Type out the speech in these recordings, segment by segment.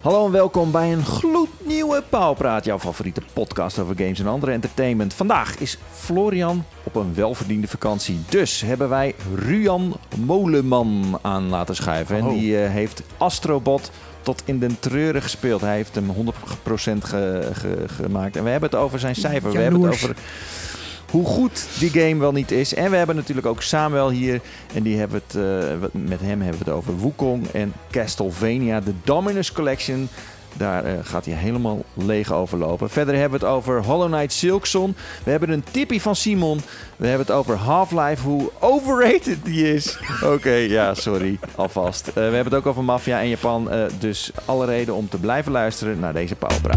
Hallo en welkom bij een gloednieuwe Pauwpraat, jouw favoriete podcast over games en andere entertainment. Vandaag is Florian op een welverdiende vakantie, dus hebben wij Ruan Moleman aan laten schuiven. En die heeft Astrobot tot in den treuren gespeeld. Hij heeft hem 100% gemaakt. En we hebben het over zijn cijfer. We hebben het over hoe goed die game wel niet is. En we hebben natuurlijk ook Samuel hier. En die hebben met hem hebben we het over Wukong en Castlevania. De Dominus Collection. Daar gaat hij helemaal leeg overlopen. Verder hebben we het over Hollow Knight Silksong. We hebben een tippie van Simon. We hebben het over Half-Life, hoe overrated die is. Oké, ja, sorry, alvast. We hebben het ook over Mafia en Japan. Dus alle reden om te blijven luisteren naar deze Pauwpraat.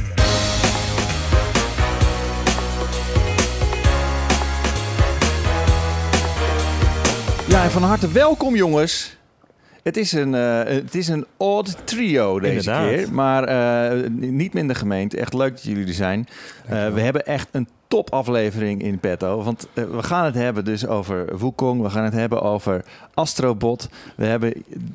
Ja, en van harte welkom, jongens. Het is een odd trio deze keer, maar niet minder gemeend. Echt leuk dat jullie er zijn. We hebben echt een topaflevering in petto, want we gaan het hebben dus over Wukong. We gaan het hebben over Astrobot. We hebben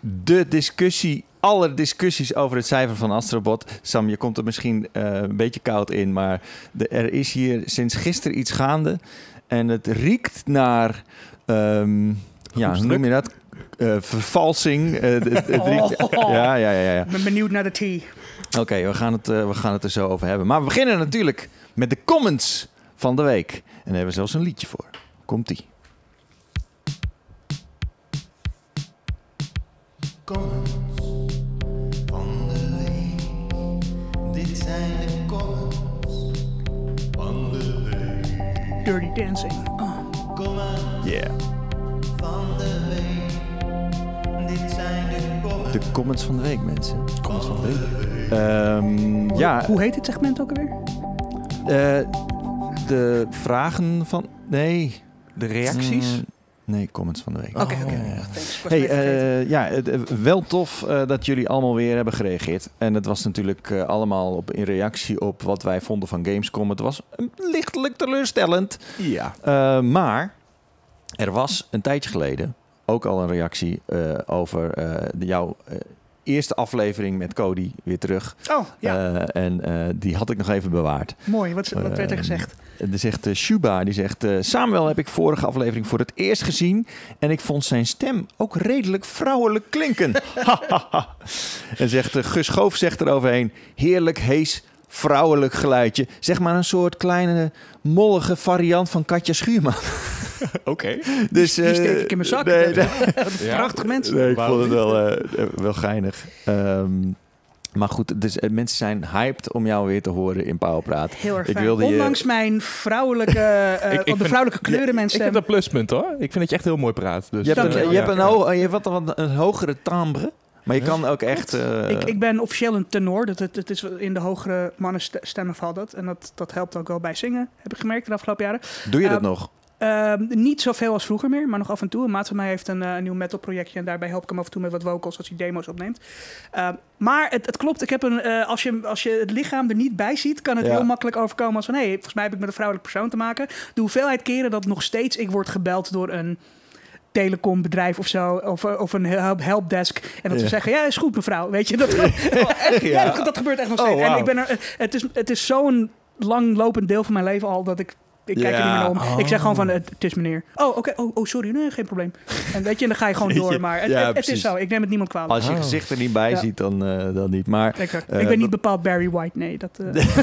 alle discussies over het cijfer van Astrobot. Sam, je komt er misschien een beetje koud in, maar er is hier sinds gisteren iets gaande. En het riekt naar... hoe noem je dat? Vervalsing. Ja. Ik ben benieuwd naar de tea. Oké, we gaan het er zo over hebben. Maar we beginnen natuurlijk met de comments van de week. En daar hebben we zelfs een liedje voor. Komt-ie. Comments van de week. Dit zijn de comments van de week. Dirty Dancing. Comments van de week. Dit zijn de comments. De comments van de week, mensen. Comments van de week. Hoe heet het segment ook alweer? De vragen van... Nee. De reacties? Nee, comments van de week. Oké. Wel tof dat jullie allemaal weer hebben gereageerd. En het was natuurlijk allemaal in reactie op wat wij vonden van Gamescom. Het was lichtelijk teleurstellend. Ja. Maar er was een tijdje geleden ook al een reactie over jouw eerste aflevering met Cody weer terug. Oh, ja. Die had ik nog even bewaard. Mooi, wat werd er gezegd? Er zegt Shuba, die zegt... Samuel heb ik vorige aflevering voor het eerst gezien... en ik vond zijn stem ook redelijk vrouwelijk klinken. En zegt Gus Goof zegt eroverheen... heerlijk, hees, vrouwelijk geluidje. Zeg maar een soort kleine, mollige variant van Katja Schuurman. Oké. Dus, die steek ik in mijn zak. Nee. Prachtig mensen. Nee, ik vond het wel geinig. Maar goed, dus mensen zijn hyped om jou weer te horen in Pauwpraat. Heel erg fijn. Ondanks mijn vrouwelijke, vrouwelijke kleuren mensen. Ik vind dat een pluspunt, hoor. Ik vind dat je echt heel mooi praat. Dus, je hebt een hogere timbre. Maar je kan ook echt... Ik ben officieel een tenor. Het is in de hogere mannenstemmen valt dat. En dat helpt ook wel bij zingen, heb ik gemerkt de afgelopen jaren. Doe je dat nog? Niet zoveel als vroeger meer, maar nog af en toe. Een maat van mij heeft een nieuw metal projectje en daarbij help ik hem af en toe met wat vocals als hij demo's opneeft. Maar het klopt, ik heb als je het lichaam er niet bij ziet, kan het heel makkelijk overkomen als van volgens mij heb ik met een vrouwelijk persoon te maken. De hoeveelheid keren dat nog steeds ik word gebeld door een telecombedrijf of zo, of een helpdesk. En dat ze zeggen, ja, is goed mevrouw. Weet je, dat gebeurt echt nog steeds. Wow. En het is zo'n langlopend deel van mijn leven al dat ik kijk er niet meer naar om. Ik zeg gewoon van, het is meneer. Oh, oké. Oh, sorry. Nee, geen probleem. En weet je, en dan ga je gewoon door. Maar het is zo. Ik neem het niemand kwalijk. Als je gezicht er niet bij ziet, dan niet. Maar, ik ben niet bepaald Barry White. Nee, dat...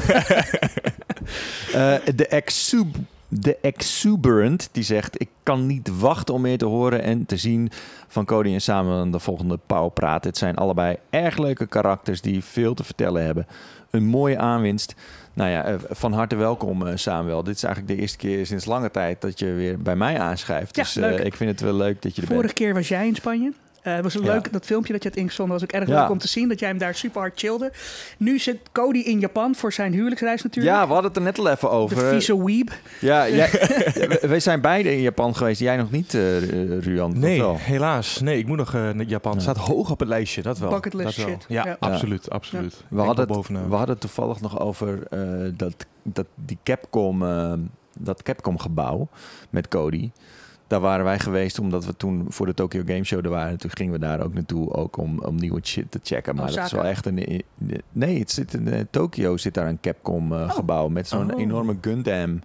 De Exuberant, die zegt... ik kan niet wachten om meer te horen en te zien van Cody en Samuel de volgende Pauwpraat. Het zijn allebei erg leuke karakters die veel te vertellen hebben. Een mooie aanwinst. Nou ja, van harte welkom Samuel. Dit is eigenlijk de eerste keer sinds lange tijd dat je weer bij mij aanschrijft. Ja, dus ik vind het wel leuk dat je er bent. Vorige keer was jij in Spanje. Het was leuk, dat filmpje dat je had ingezonden was ook erg leuk om te zien. Dat jij hem daar super hard chillde. Nu zit Cody in Japan voor zijn huwelijksreis natuurlijk. Ja, we hadden het er net al even over. De vieze weeb. Ja, wij zijn beide in Japan geweest. Jij nog niet, Ruan? Nee, helaas. Nee, ik moet nog naar Japan. Het staat hoog op het lijstje, dat wel. Bucketlist shit. Ja, absoluut. Ja. We hadden het toevallig nog over die Capcom gebouw met Cody. Daar waren wij geweest omdat we toen voor de Tokyo Game Show er waren. Toen gingen we daar ook naartoe ook om nieuwe shit te checken. Maar dat is wel echt een... Nee, het zit in Tokyo zit daar een Capcom gebouw met zo'n enorme Gundam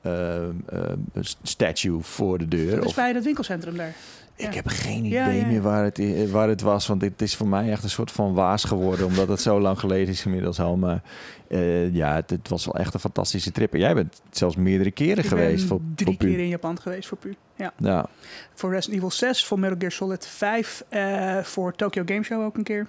statue voor de deur. Dat is bij dat winkelcentrum daar. Ik heb geen idee meer waar het was. Want dit is voor mij echt een soort van waas geworden. Omdat het zo lang geleden is inmiddels al. Maar het was wel echt een fantastische trip. En jij bent zelfs meerdere keren geweest. Ik ben 3 keer in Japan geweest voor Pu. Ja. Voor Resident Evil 6, voor Metal Gear Solid 5. Voor Tokyo Game Show ook een keer.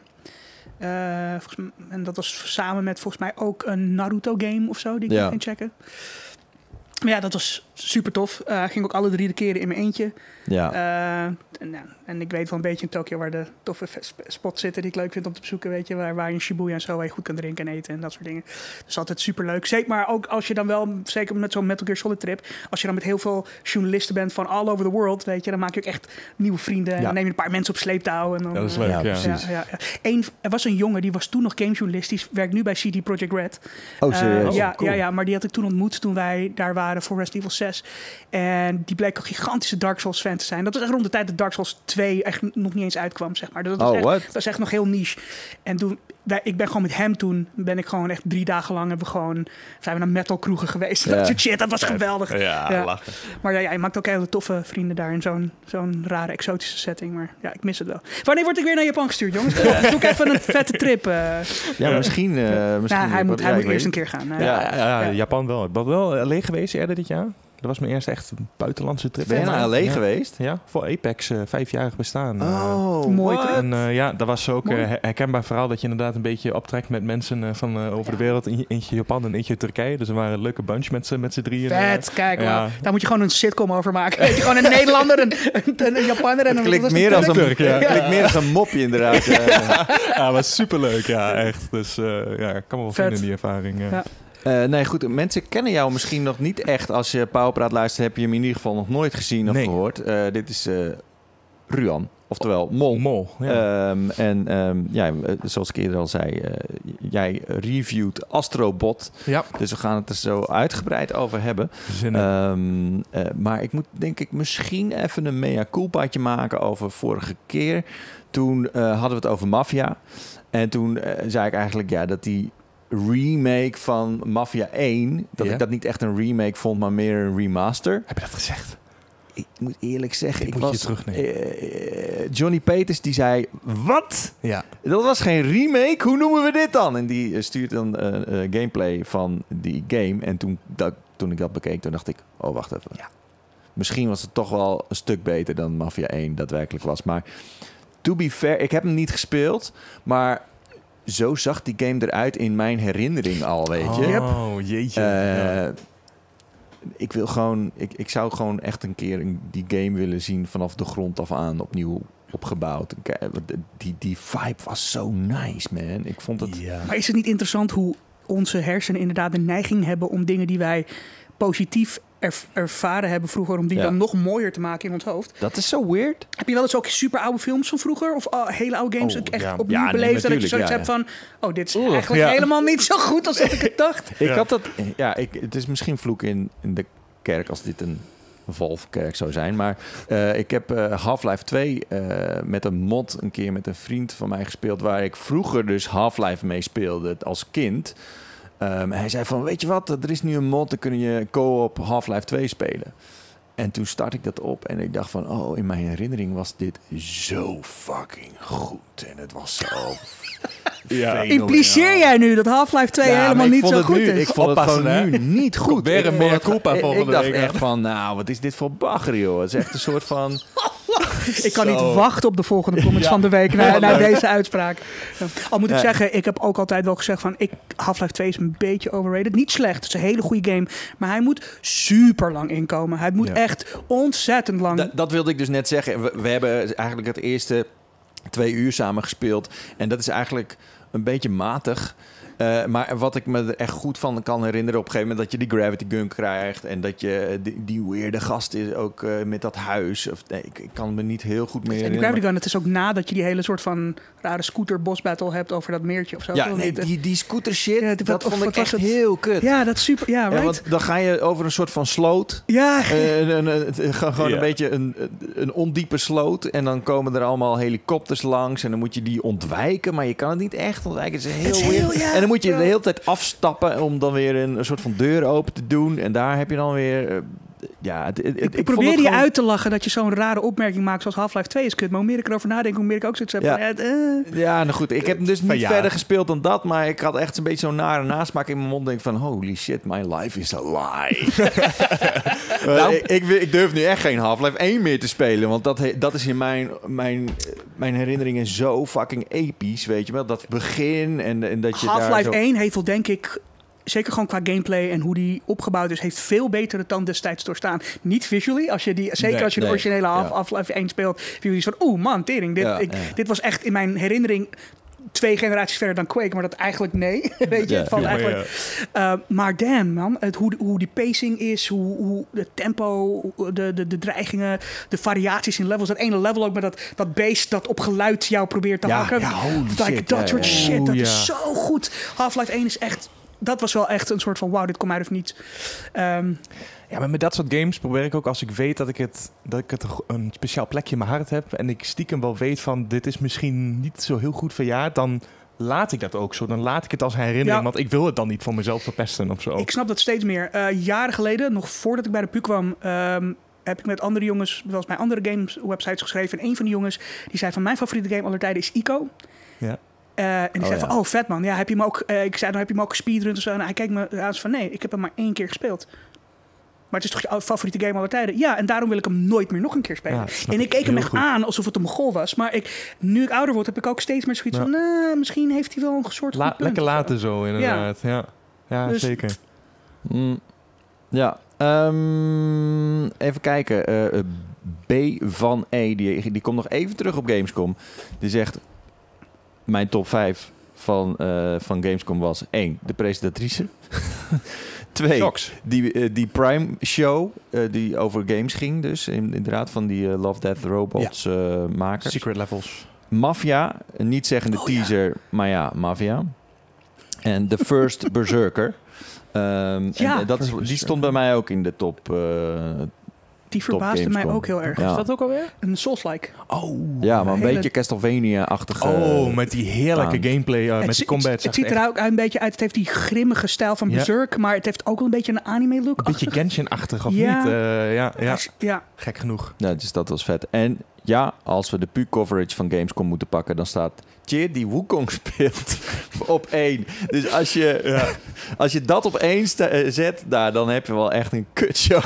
En dat was samen met volgens mij ook een Naruto game of zo. Die ik ging checken. Maar ja, dat was super tof. Ging ook alle 3 de keren in mijn eentje. Ja. En ik weet wel een beetje in Tokio waar de toffe spots zitten die ik leuk vind om te bezoeken. Weet je, waar je in Shibuya en zo waar je goed kan drinken en eten en dat soort dingen. Dus altijd super leuk. Zeker, maar ook als je dan wel, zeker met zo'n Metal Gear Solid trip, als je dan met heel veel journalisten bent van all over the world, weet je, dan maak je ook echt nieuwe vrienden. En dan neem je een paar mensen op sleeptouw. En dan, dat is leuk, precies. Er was een jongen, die was toen nog gamejournalist, die werkt nu bij CD Projekt Red. Oh, serieus? Ja, maar die had ik toen ontmoet toen wij daar waren voor Resident Evil 6. En die bleek een gigantische Dark Souls fan te zijn. Dat was echt rond de tijd dat Dark Souls 2 echt nog niet eens uitkwam, zeg maar. Dat was echt nog heel niche. En toen, ik ben gewoon met hem toen, ben ik gewoon echt 3 dagen lang zijn we naar metal kroegen geweest. Dat soort shit, dat was geweldig. Ja, lachen. Maar je maakt ook hele toffe vrienden daar in zo'n rare exotische setting. Maar ja, ik mis het wel. Wanneer word ik weer naar Japan gestuurd, jongens? Zoek even een vette trip. Misschien hij moet eerst een keer gaan. Japan wel. Ik ben wel alleen geweest eerder dit jaar. Dat was mijn eerste echt buitenlandse trip. Ben je naar LA geweest? Ja, voor Apex 5-jarig bestaan. Mooi trip. En dat was ook herkenbaar verhaal dat je inderdaad een beetje optrekt met mensen van over de wereld. Eentje Japan en eentje Turkije. Dus we waren een leuke bunch met z'n drieën. Vet, kijk. Daar moet je gewoon een sitcom over maken. Weet je, gewoon een Nederlander, een Japaner en een klinkt meer als een klinkt meer als een mopje inderdaad. Ja, was superleuk. Ja, echt. Dus ik kan me wel vinden in die ervaring. Nee, goed. Mensen kennen jou misschien nog niet echt. Als je Pauwpraat luistert, heb je hem in ieder geval nog nooit gezien of gehoord. Dit is Ruan, oftewel Mol. Mol, ja. Zoals ik eerder al zei, jij reviewt Astrobot. Ja. Dus we gaan het er zo uitgebreid over hebben. Maar ik moet denk ik misschien even een mea culpaatje maken over vorige keer. Toen hadden we het over Mafia. En toen zei ik eigenlijk dat die remake van Mafia 1... dat ik dat niet echt een remake vond, maar meer een remaster. Heb je dat gezegd? Ik moet eerlijk zeggen, ik was Johnny Peters die zei, wat? Ja. Dat was geen remake? Hoe noemen we dit dan? En die stuurt dan gameplay van die game. En toen ik dat bekeek, toen dacht ik, oh, wacht even. Ja. Misschien was het toch wel een stuk beter dan Mafia 1 daadwerkelijk was. Maar to be fair, ik heb hem niet gespeeld, maar zo zag die game eruit in mijn herinnering al, weet je. Oh, jeetje. Ik zou gewoon echt een keer die game willen zien vanaf de grond af aan opnieuw opgebouwd. Die vibe was zo nice, man. Ik vond het... Ja. Maar is het niet interessant hoe onze hersenen inderdaad de neiging hebben om dingen die wij positief ervaren hebben vroeger, om die dan nog mooier te maken in ons hoofd. Dat is zo weird. Heb je wel eens ook super oude films van vroeger? Of hele oude games opnieuw beleefd? Dat je zoiets hebt van, dit is eigenlijk helemaal niet zo goed als dat ik het dacht. Ik had dat... het is misschien vloek in de kerk als dit een Valve-kerk zou zijn. Maar ik heb Half-Life 2 met een mod een keer met een vriend van mij gespeeld, waar ik vroeger dus Half-Life mee speelde als kind. Hij zei van, weet je wat, er is nu een mod, dan kun je co-op Half-Life 2 spelen. En toen start ik dat op en ik dacht van, in mijn herinnering was dit zo fucking goed. En het was zo... Impliceer jij nu dat Half-Life 2 helemaal niet zo goed is? Ik vond het gewoon nu niet goed. Weer een mea culpa volgende week. Ik dacht echt van, wat is dit voor bagger, joh? Het is echt een soort van... Ik kan niet wachten op de volgende comments van de week naar deze uitspraak. Al moet ik zeggen, ik heb ook altijd wel gezegd van, Half-Life 2 is een beetje overrated. Niet slecht, het is een hele goede game. Maar hij moet super lang inkomen. Hij moet echt ontzettend lang. Dat wilde ik dus net zeggen. We hebben eigenlijk het eerste 2 uur samen gespeeld. En dat is eigenlijk een beetje matig. Maar wat ik me er echt goed van kan herinneren... op een gegeven moment dat je die gravity gun krijgt... en dat je die weirde gast is ook met dat huis. Ik kan me niet heel goed meer En die herinneren. gravity gun, het is ook nadat je die hele soort van rare scooter boss battle hebt over dat meertje of zo. Ja, nee, die scooter shit, Ja, dat of vond ik wat was echt het? heel kut. Ja, dat is super. Ja, right? Want dan ga je over een soort van sloot. Ja, Gewoon Ja. een beetje een ondiepe sloot. En dan komen er allemaal helikopters langs. En dan moet je die ontwijken. Maar je kan het niet echt ontwijken. Het is heel Het is weird. heel- ja. En dan moet je de hele tijd afstappen om dan weer een soort van deur open te doen. En daar heb je dan weer... ik vond probeer het je gewoon- uit te lachen dat je zo'n rare opmerking maakt zoals Half-Life 2 is kut. Maar hoe meer ik erover nadenk, hoe meer ik ook zoiets heb. Ja. van, Ja, nou goed. Ik heb hem dus niet Ja. verder gespeeld dan dat. Maar ik had echt een beetje zo'n nare nasmaak in mijn mond. Denk van, holy shit, my life is a lie. Ik durf nu echt geen Half-Life 1 meer te spelen. Want dat is in mijn herinneringen zo fucking episch. Weet je wel, dat begin en dat je daar Half-Life zo... 1 heeft wel, denk ik, zeker gewoon qua gameplay en hoe die opgebouwd is, heeft veel betere tand destijds doorstaan. Niet visually, zeker als je de Nee. originele Ja. Half-Life 1 speelt, viel je van, oeh man, tering. Dit was echt in mijn herinnering 2 generaties verder dan Quake, maar dat eigenlijk nee. Weet je, Ja, het valt ja. eigenlijk... maar damn, man. Hoe die pacing is, hoe de tempo, de dreigingen, de variaties in levels. Dat ene level ook met dat beest dat op geluid jou probeert te hakken. holy Like, shit. dat soort shit, dat ja. is zo goed. Half-Life 1 is echt... Dat was wel echt een soort van, wauw, dit komt uit of niet. Ja, maar met dat soort games probeer ik ook als ik weet dat ik het een speciaal plekje in mijn hart heb en ik stiekem wel weet van dit is misschien niet zo heel goed verjaard, dan laat ik dat ook zo. Dan laat ik het als herinnering, Ja. want ik wil het dan niet voor mezelf verpesten of zo. Ik snap dat steeds meer. Jaren geleden, nog voordat ik bij de PU kwam... heb ik met andere jongens, wel eens bij andere games websites geschreven. En een van die jongens die zei van mijn favoriete game aller tijden is Ico. Ja. En die zei van, oh vet man, ja, heb je hem ook... ik zei, dan heb je hem ook gespeedrun of zo. En hij keek me aan van, nee, ik heb hem maar 1 keer gespeeld. Maar het is toch je favoriete game aller tijden? Ja, en daarom wil ik hem nooit meer nog een keer spelen. Ja, snap en ik keek hem heel echt goed. aan alsof het een mogol was. Maar nu ik ouder word, heb ik ook steeds meer zoiets Ja. van... misschien heeft hij wel een soort goed punt Lekker of zo. laten zo, inderdaad. Ja, Dus- zeker. Ja. Even kijken. B van E, die komt nog even terug op Gamescom. Die zegt... Mijn top 5 van Gamescom was 1. De presentatrice. 2. Shocks. Die Prime show die over games ging dus. Inderdaad van die Love, Death Robots makers. Secret levels. Mafia, een niet zeggende teaser, maar ja, Mafia. En The First Berserker. En die stond bij mij ook in de top. Die verbaasde mij Gamescom. ook heel erg. Ja. Is dat ook alweer? Een Souls-like. Ja, maar een hele- beetje Castlevania-achtige... met die heerlijke aan. gameplay, met die combats. Het ziet er ook een beetje uit. Het heeft die grimmige stijl van Ja. Berserk, maar het heeft ook wel een beetje een anime-look. Een beetje Genshin-achtig, of Ja. niet? Ja. Gek genoeg. Ja, dus dat was vet. En ja, als we de pu-coverage van Gamescom moeten pakken, dan staat Cheer die Wukong speelt op 1. Dus als je dat op 1 zet, dan heb je wel echt een kutshow.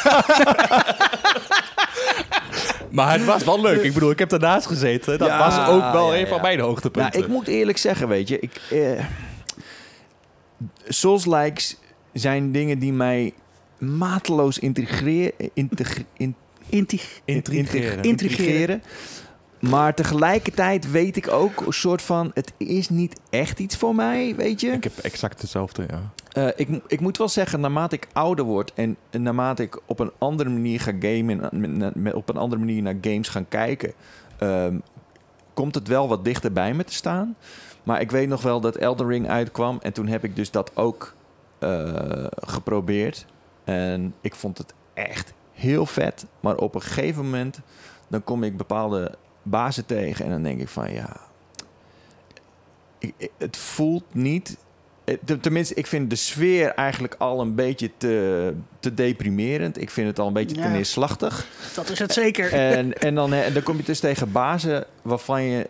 Maar het was wel leuk. Ik bedoel, ik heb ernaast gezeten. Dat Ja, was ook wel ja, een van ja. mijn hoogtepunten. Nou, ik moet eerlijk zeggen, weet je, Souls-likes zijn dingen die mij mateloos intrigeren. Maar tegelijkertijd weet ik ook een soort van, het is niet echt iets voor mij, weet je. Ik heb exact hetzelfde, ja. Ik moet wel zeggen, naarmate ik ouder word en naarmate ik op een andere manier ga gamen, op een andere manier naar games gaan kijken, komt het wel wat dichter bij me te staan. Maar ik weet nog wel dat Elden Ring uitkwam en toen heb ik dus dat ook geprobeerd. En ik vond het echt heel vet. Maar op een gegeven moment, dan kom ik bepaalde bazen tegen en dan denk ik van ja, het voelt niet... Tenminste, ik vind de sfeer eigenlijk al een beetje te deprimerend. Ik vind het al een beetje te neerslachtig. Dat is het zeker. En dan kom je dus tegen bazen waarvan je...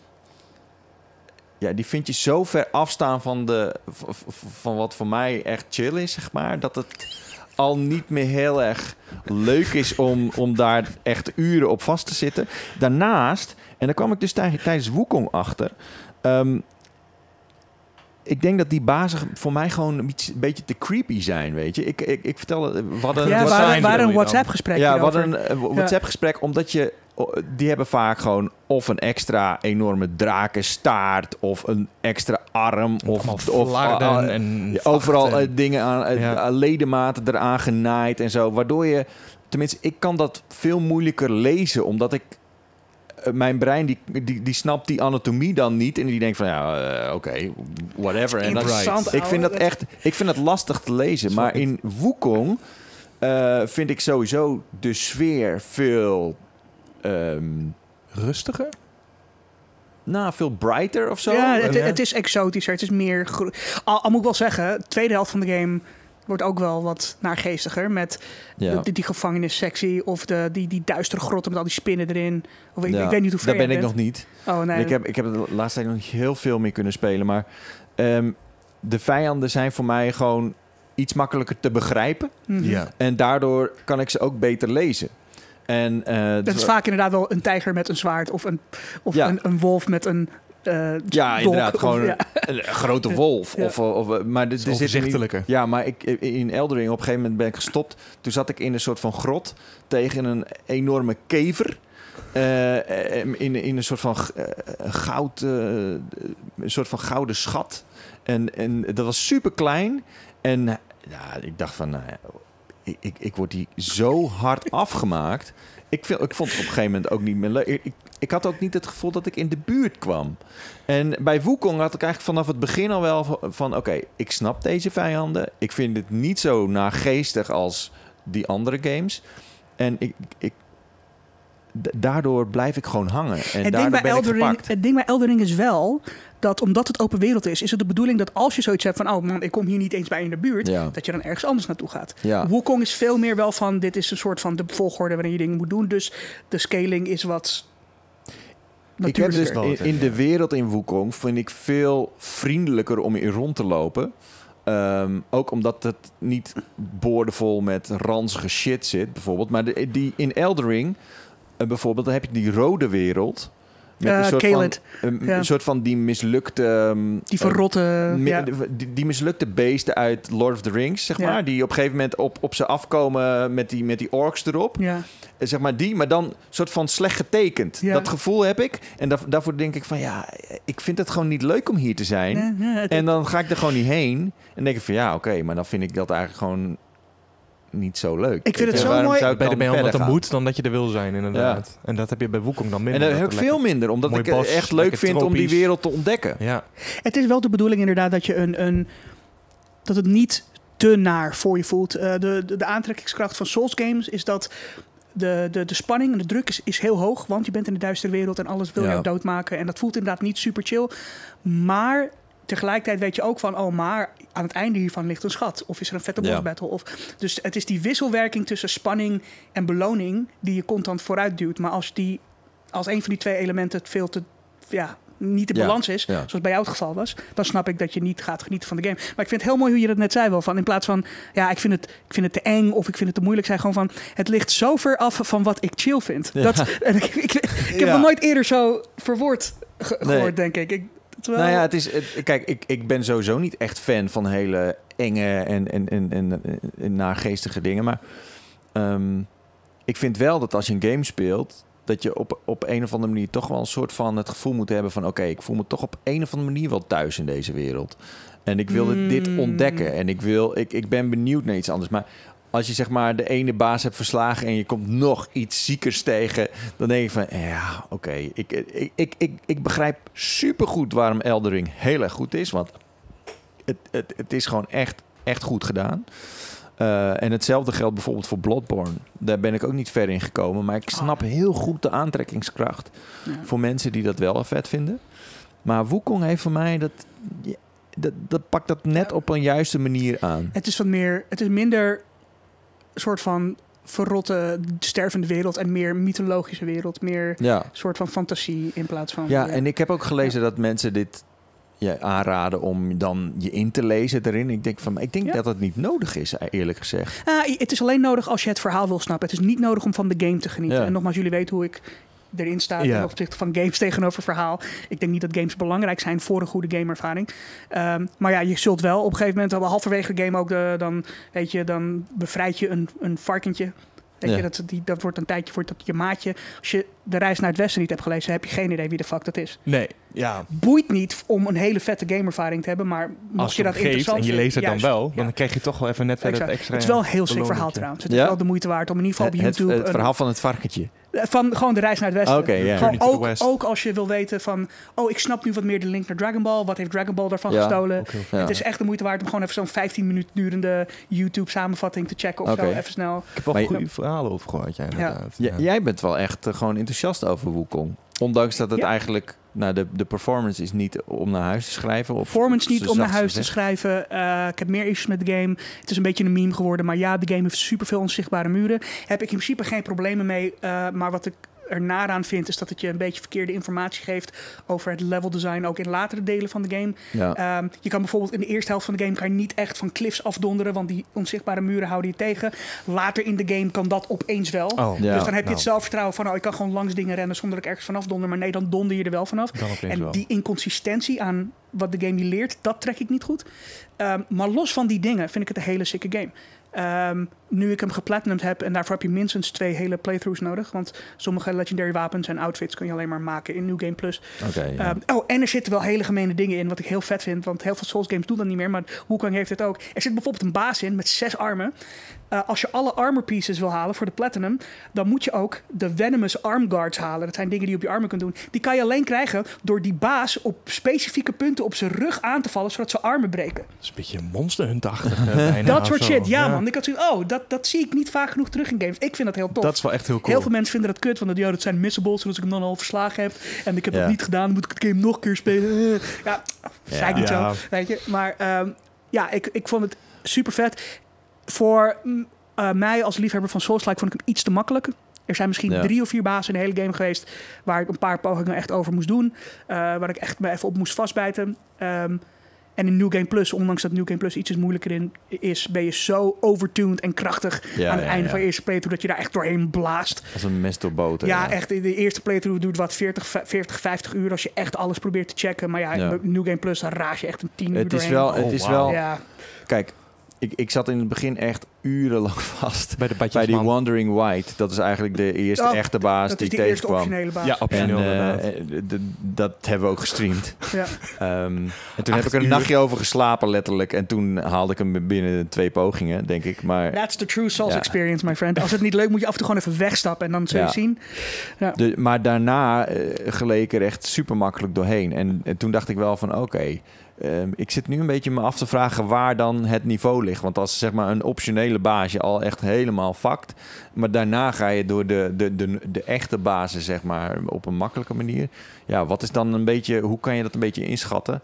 Ja, die vind je zo ver afstaan van wat voor mij echt chill is, zeg maar. Dat het al niet meer heel erg leuk is om daar echt uren op vast te zitten. Daarnaast, en daar kwam ik dus tijdens Wukong achter... ik denk dat die bazen voor mij gewoon een beetje te creepy zijn, weet je. Ik vertel... We hadden Ja, we waren een WhatsApp-gesprek. Ja, we hierover. hadden een WhatsApp-gesprek, omdat die hebben vaak gewoon of een extra enorme drakenstaart of een extra arm of flarden en overal vachten. dingen aan ledematen eraan genaaid en zo, waardoor je, tenminste, ik kan dat veel moeilijker lezen, omdat ik mijn brein die snapt die anatomie dan niet en die denkt van oké, whatever. En Interessant, ik vind het lastig te lezen, maar in Wukong vind ik sowieso de sfeer veel rustiger? Nou, veel brighter of zo. Ja, het is exotischer. Het is meer... Al moet ik wel zeggen, de tweede helft van de game wordt ook wel wat naargeestiger. Met die gevangenissectie of die duistere grotten met al die spinnen erin. Of ik weet niet hoe ver daar ben ik nog niet. Oh, nee. Ik heb de laatste tijd nog niet heel veel meer kunnen spelen. Maar de vijanden zijn voor mij gewoon iets makkelijker te begrijpen. Mm-hmm. Ja. En daardoor kan ik ze ook beter lezen. En, dat is vaak inderdaad wel een tijger met een zwaard of een wolf met een ja, inderdaad. dolk, Gewoon een grote wolf. Ja. Maar er zit overzichtelijker. Ja, maar in Elden Ring op een gegeven moment ben ik gestopt. Toen zat ik in een soort van grot tegen een enorme kever. In een soort van goud, een soort van gouden schat. En dat was super klein. En ja, ik dacht van, ik word hier zo hard afgemaakt. Ik vond het op een gegeven moment ook niet meer leuk. Ik had ook niet het gevoel dat ik in de buurt kwam. En bij Wukong had ik eigenlijk vanaf het begin al wel van... Oké, ik snap deze vijanden. Ik vind het niet zo naargeestig als die andere games. En daardoor blijf ik gewoon hangen. En daardoor ben ik gepakt. Het ding bij Elden Ring is wel dat omdat het open wereld is het de bedoeling dat als je zoiets hebt van... oh man, ik kom hier niet eens bij in de buurt... dat je dan ergens anders naartoe gaat. Ja. Wukong is veel meer wel van... dit is een soort van de volgorde waarin je dingen moet doen. Dus de scaling is wat... Ik heb dus in de wereld in Wukong vind ik veel vriendelijker om in rond te lopen. Ook omdat het niet boordevol met ranzige shit zit, bijvoorbeeld. Maar die in Elden Ring, bijvoorbeeld, dan heb je die rode wereld. Met een soort van die mislukte... die verrotte... die mislukte beesten uit Lord of the Rings, zeg maar. Die op een gegeven moment op ze afkomen met die orks erop. Ja. Zeg maar maar dan soort van slecht getekend. Ja. Dat gevoel heb ik. En daarvoor denk ik van ik vind het gewoon niet leuk om hier te zijn. En dan ga ik er gewoon niet heen. En denk ik van oké, maar dan vind ik dat eigenlijk gewoon niet zo leuk. Ik vind het zo mooi. Bij de omdat het moet dan dat je er wil zijn, inderdaad. Ja. En dat heb je bij Wukong dan minder. En dat heb ik veel minder, omdat ik het echt leuk vind om die wereld te ontdekken. Ja. Het is wel de bedoeling inderdaad dat je dat het niet te naar voor je voelt. De aantrekkingskracht van Souls games is dat de spanning en de druk is heel hoog, want je bent in de duistere wereld en alles wil jou doodmaken. En dat voelt inderdaad niet super chill. Maar tegelijkertijd weet je ook van, maar aan het einde hiervan ligt een schat. Of is er een vette boss battle. Dus het is die wisselwerking tussen spanning en beloning die je constant vooruit duwt. Maar als een van die twee elementen het veel te... niet de balans is, zoals bij jou het geval was, dan snap ik dat je niet gaat genieten van de game. Maar ik vind het heel mooi hoe je dat net zei wel, van in plaats van, ik vind het te eng of ik vind het te moeilijk, zei gewoon van, het ligt zo ver af van wat ik chill vind. Ja. Ik heb nog nooit eerder zo verwoord gehoord, denk ik. Nou ja, kijk, ik ben sowieso niet echt fan van hele enge en naargeestige dingen, maar ik vind wel dat als je een game speelt, dat je op een of andere manier toch wel een soort van het gevoel moet hebben van ik voel me toch op een of andere manier wel thuis in deze wereld. En ik wil dit ontdekken en ik ben benieuwd naar iets anders. Maar als je zeg maar de ene baas hebt verslagen en je komt nog iets ziekers tegen, dan denk ik van ik begrijp supergoed waarom Elden Ring heel erg goed is, want het is gewoon echt goed gedaan. En hetzelfde geldt bijvoorbeeld voor Bloodborne. Daar ben ik ook niet ver in gekomen. Maar ik snap heel goed de aantrekkingskracht voor mensen die dat wel vet vinden. Maar Wukong heeft voor mij dat pakt dat net op een juiste manier aan. Het is minder een soort van verrotte, stervende wereld en meer mythologische wereld. Meer soort van fantasie in plaats van... Ja, en ik heb ook gelezen dat mensen dit aanraden om dan je in te lezen erin. Ik denk dat het niet nodig is, eerlijk gezegd. Het is alleen nodig als je het verhaal wil snappen. Het is niet nodig om van de game te genieten. En nogmaals, jullie weten hoe ik erin staat Ja. ten opzichte van games tegenover verhaal. Ik denk niet dat games belangrijk zijn voor een goede gameervaring. Maar ja, je zult wel op een gegeven moment, halverwege de game ook, dan bevrijd je een varkentje. Weet je, dat wordt een tijdje voor dat je maatje. Als je de reis naar het westen niet hebt gelezen, heb je geen idee wie de fuck dat is. Nee, ja. Boeit niet om een hele vette gameervaring te hebben, maar mocht Als je je dat het geeft interessant en je leest het dan vinden, wel, dan krijg je toch wel even net verder het extra. Het is wel een heel sick verhaal beloningje. trouwens. Het is Ja? wel de moeite waard om in ieder geval op YouTube... Het verhaal van het varkentje. Van gewoon de reis naar het westen. Oké, ja. Gewoon Journey to the West. ook als je wil weten van... Oh, ik snap nu wat meer de link naar Dragon Ball. Wat heeft Dragon Ball daarvan Ja, gestolen? Ook heel Ja. Het is echt de moeite waard om gewoon even zo'n 15 minuten durende YouTube samenvatting te checken of Oké. zo. Even snel. Ik heb wel Maar goede verhalen over gehoord, ja, inderdaad. Jij bent wel echt gewoon enthousiast over Wukong. Ondanks dat het Ja. eigenlijk... Nou, de performance is niet om naar huis te schrijven. Of Performance niet om naar zachtst huis te gezegd. schrijven. Ik heb meer issues met de game. Het is een beetje een meme geworden. Maar ja, de game heeft superveel onzichtbare muren. Heb ik in principe geen problemen mee. Maar wat ik er naar aan vind, is dat het je een beetje verkeerde informatie geeft over het level design, ook in latere delen van de game. Ja. Je kan bijvoorbeeld in de eerste helft van de game kan je niet echt van cliffs afdonderen, want die onzichtbare muren houden je tegen. Later in de game kan dat opeens wel. Oh, Ja. Dus dan heb je het zelfvertrouwen van, ik kan gewoon langs dingen rennen zonder dat ik ergens vanaf donder. Maar nee, dan donder je er wel vanaf. Dan opeens En wel. die inconsistentie aan wat de game je leert, dat trek ik niet goed. Maar los van die dingen vind ik het een hele sicke game. Nu ik hem geplatinumd heb, en daarvoor heb je minstens 2 hele playthroughs nodig. Want sommige legendary wapens en outfits kun je alleen maar maken in New Game Plus. Oké, ja. En er zitten wel hele gemene dingen in, wat ik heel vet vind. Want heel veel Souls games doen dat niet meer, maar Wukong heeft het ook. Er zit bijvoorbeeld een baas in met 6 armen. Als je alle armor pieces wil halen voor de platinum, dan moet je ook de venomous arm guards halen. Dat zijn dingen die je op je armen kunt doen. Die kan je alleen krijgen door die baas op specifieke punten op zijn rug aan te vallen, zodat zijn armen breken. Dat is een beetje Monster Hunter-achtig bijna. Dat of soort zo. shit, ja man. Ik had zoiets, dat zie ik niet vaak genoeg terug in games. Ik vind dat heel tof. Dat is wel echt heel cool. Heel veel mensen vinden dat kut, want dat zijn missables, zoals ik hem dan al verslagen heb. En ik heb Ja. dat niet gedaan, dan moet ik het game nog een keer spelen. Zei ik niet Ja. zo, weet je. Maar ik vond het super vet. Voor mij als liefhebber van Souls-like vond ik hem iets te makkelijk. Er zijn misschien 3 of 4 bazen in de hele game geweest waar ik een paar pogingen echt over moest doen. Waar ik echt me even op moest vastbijten. En in New Game Plus, ondanks dat New Game Plus iets moeilijker in is, ben je zo overtuned en krachtig aan het einde van je eerste playthrough dat je daar echt doorheen blaast. Als een mes door boter. Ja, echt. De eerste playthrough duurt wat 40, 50 uur als je echt alles probeert te checken. Maar ja. New Game Plus, dan raas je echt een 10 uur Het is doorheen. wel... Het is wel Ja. Kijk, ik zat in het begin echt urenlang vast Bij de bij die badjesman. Wandering White. Dat is eigenlijk de eerste echte baas Dat die is de eerste tegenkwam. optionele baas. Ja, optioneel inderdaad. Dat hebben we ook gestreamd. Ja. En toen heb 8 ik er een uur. nachtje over geslapen, letterlijk. En toen haalde ik hem binnen 2 pogingen, denk ik. Maar That's the true Souls Ja. experience, my friend. Als het niet leuk, moet je af en toe gewoon even wegstappen en dan zul je Ja. zien. maar daarna gleed ik er echt super makkelijk doorheen. En toen dacht ik wel van oké, ik zit nu een beetje me af te vragen waar dan het niveau ligt. Want als zeg maar een optionele baas je al echt helemaal vakt, maar daarna ga je door de echte basis zeg maar op een makkelijke manier. Ja, wat is dan een beetje, hoe kan je dat een beetje inschatten?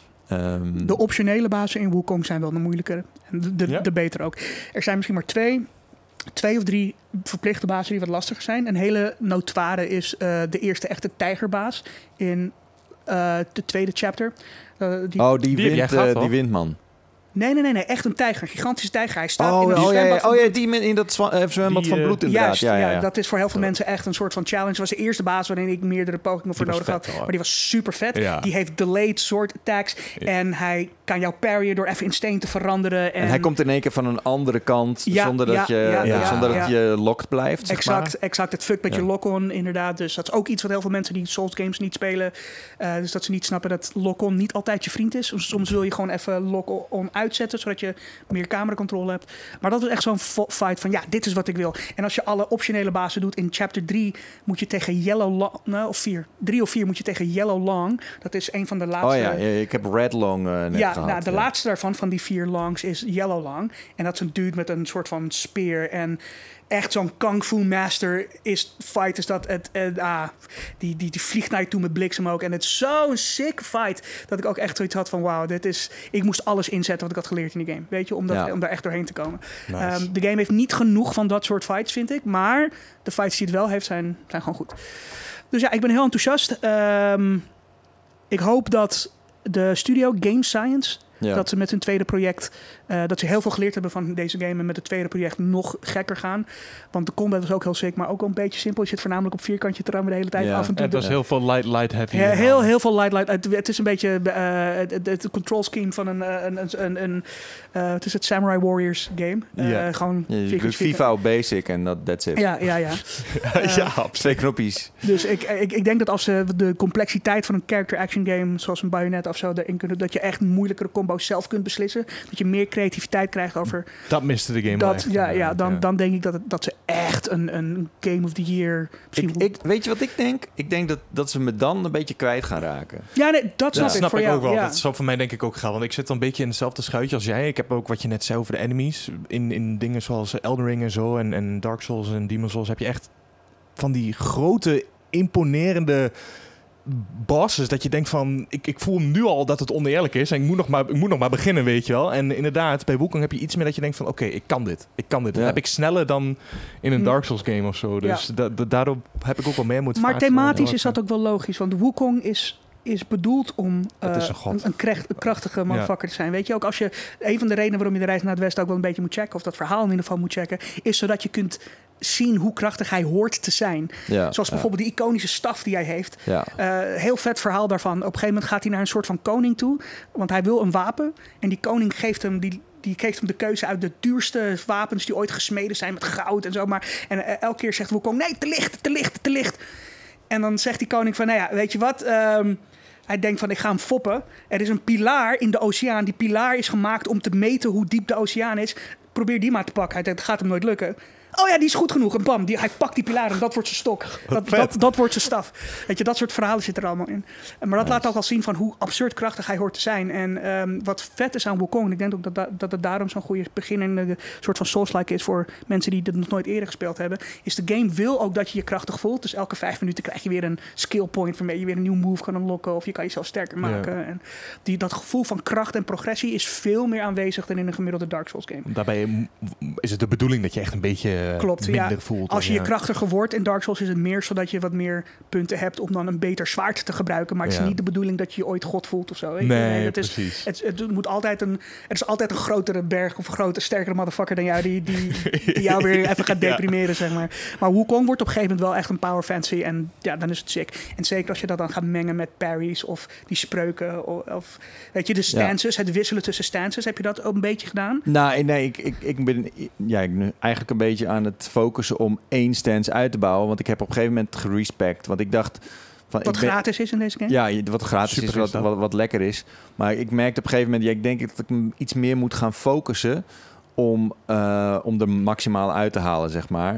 De optionele bazen in Wukong zijn wel de moeilijkere. En de beter ook. Er zijn misschien maar 2 of 3 verplichte bazen die wat lastiger zijn. Een hele notoire is de eerste echte tijgerbaas in de tweede chapter. Die windman. Nee. Echt een tijger. Een gigantische tijger. Hij staat in een zwembad van bloed. Die in dat zwembad van bloed inderdaad. Juist, Ja. dat is voor heel veel mensen echt een soort van challenge. Dat was de eerste baas waarin ik meerdere pogingen voor nodig had. Maar die was super vet. Ja. Die heeft delayed sword attacks. Ja. En hij kan jou parryen door even in steen te veranderen. En hij komt in één keer van een andere kant zonder dat je locked blijft. Zeg maar. Exact. Het fuck met je lock-on inderdaad. Dus dat is ook iets wat heel veel mensen die Souls games niet spelen. Dus dat ze niet snappen dat lock-on niet altijd je vriend is. Soms wil je gewoon even lock-on uitzetten, zodat je meer cameracontrole hebt. Maar dat is echt zo'n fight van dit is wat ik wil. En als je alle optionele bazen doet in chapter 3 moet je tegen Yellow Long, of 4. 3 of 4 moet je tegen Yellow Long. Dat is een van de laatste. Ik heb Red Long net gehad. Nou, de laatste daarvan, van die 4 longs, is Yellow Long. En dat is een dude met een soort van spear. En echt zo'n Kung Fu Master fight is dat. Die vliegt naar je toe met bliksem ook. En het is zo'n sick fight dat ik ook echt zoiets had van wauw, ik moest alles inzetten wat ik had geleerd in de game. Weet je, om daar echt doorheen te komen. Nice. De game heeft niet genoeg van dat soort fights, vind ik. Maar de fights die het wel heeft, zijn gewoon goed. Dus ja, ik ben heel enthousiast. Ik hoop dat de studio Game Science Ja. Dat ze met hun tweede project, dat ze heel veel geleerd hebben van deze game en met het tweede project nog gekker gaan. Want de combat was ook heel sick, maar ook wel een beetje simpel. Je zit voornamelijk op vierkantje te rammen de hele tijd. Ja. Af en toe Het was heel veel light, heavy. heel veel light. Het is een beetje het control scheme van het is het Samurai Warriors game. Ja. Gewoon Je doet vierkantje. FIFA op basic en that's it. Ja. Twee knopjes. Dus ik denk dat als ze de complexiteit van een character action game, zoals een Bayonetta of zo, erin kunnen, dat je echt moeilijkere combo's zelf kunt beslissen. Dat je meer creativiteit krijgt over. Dat miste de game wel echt, Dan denk ik dat ze echt een Game of the Year. Weet je wat ik denk? Ik denk dat ze me dan een beetje kwijt gaan raken. Ja, nee, dat snap ik snap voor ik jou. ook wel. Ja. Dat zal voor mij denk ik ook gaan. Want ik zit dan een beetje in hetzelfde schuitje als jij. Ik heb ook wat je net zei over de enemies. In dingen zoals Elden Ring en zo. En Dark Souls en Demon's Souls heb je echt van die grote, imponerende bosses dat je denkt van, ik voel nu al dat het oneerlijk is en ik moet nog maar beginnen, weet je wel. En inderdaad, bij Wukong heb je iets meer dat je denkt van, oké, ik kan dit. Dat heb ik sneller dan in een Dark Souls game of zo. Dus daardoor heb ik ook wel meer moeten Maar vaak thematisch is dat ook wel logisch, want Wukong is bedoeld om een krachtige motherfucker te zijn. Weet je, ook als je een van de redenen waarom je de reis naar het westen ook wel een beetje moet checken, of dat verhaal in ieder geval moet checken, is zodat je kunt zien hoe krachtig hij hoort te zijn. Ja, zoals bijvoorbeeld die iconische staf die hij heeft. Ja. Heel vet verhaal daarvan. Op een gegeven moment gaat hij naar een soort van koning toe, want hij wil een wapen en die koning geeft hem die geeft hem de keuze uit de duurste wapens die ooit gesmeden zijn met goud en zo. Maar en elke keer zegt Wukong, nee, te licht. En dan zegt die koning van, nou ja, weet je wat? Hij denkt van, ik ga hem foppen. Er is een pilaar in de oceaan. Die pilaar is gemaakt om te meten hoe diep de oceaan is. Probeer die maar te pakken. Hij denkt, het gaat hem nooit lukken. Oh ja, die is goed genoeg. En bam, hij pakt die pilaar en dat wordt zijn stok. Dat wordt zijn staf. Weet je, dat soort verhalen zitten er allemaal in. Maar dat laat ook al zien van hoe absurd krachtig hij hoort te zijn. En wat vet is aan Wukong, en ik denk ook dat het daarom zo'n goede begin in een soort van Souls-like is voor mensen die dit nog nooit eerder gespeeld hebben, is de game wil ook dat je je krachtig voelt. Dus elke 5 minuten krijg je weer een skill point waarmee je weer een nieuw move kan unlocken of je kan jezelf sterker maken. Ja. En dat gevoel van kracht en progressie is veel meer aanwezig dan in een gemiddelde Dark Souls game. Daarbij is het de bedoeling dat je echt een beetje minder voelt. Als je krachtiger wordt in Dark Souls is het meer zodat je wat meer punten hebt om dan een beter zwaard te gebruiken. Maar het is niet de bedoeling dat je je ooit God voelt of zo. Nee, precies. Het moet altijd er is altijd een grotere berg of een grote, sterkere motherfucker dan jou die jou weer even gaat deprimeren, zeg maar. Maar Wukong wordt op een gegeven moment wel echt een power fancy en ja, dan is het sick. En zeker als je dat dan gaat mengen met parries of die spreuken of weet je, de stances, het wisselen tussen stances. Heb je dat ook een beetje gedaan? Nou, nee, ik ben eigenlijk een beetje aan het focussen om 1 stance uit te bouwen. Want ik heb op een gegeven moment gerespect. Want ik dacht Wat gratis is in deze game? Ja, wat gratis is, wat lekker is. Maar ik merkte op een gegeven moment, ik denk dat ik iets meer moet gaan focussen om er maximaal uit te halen, zeg maar.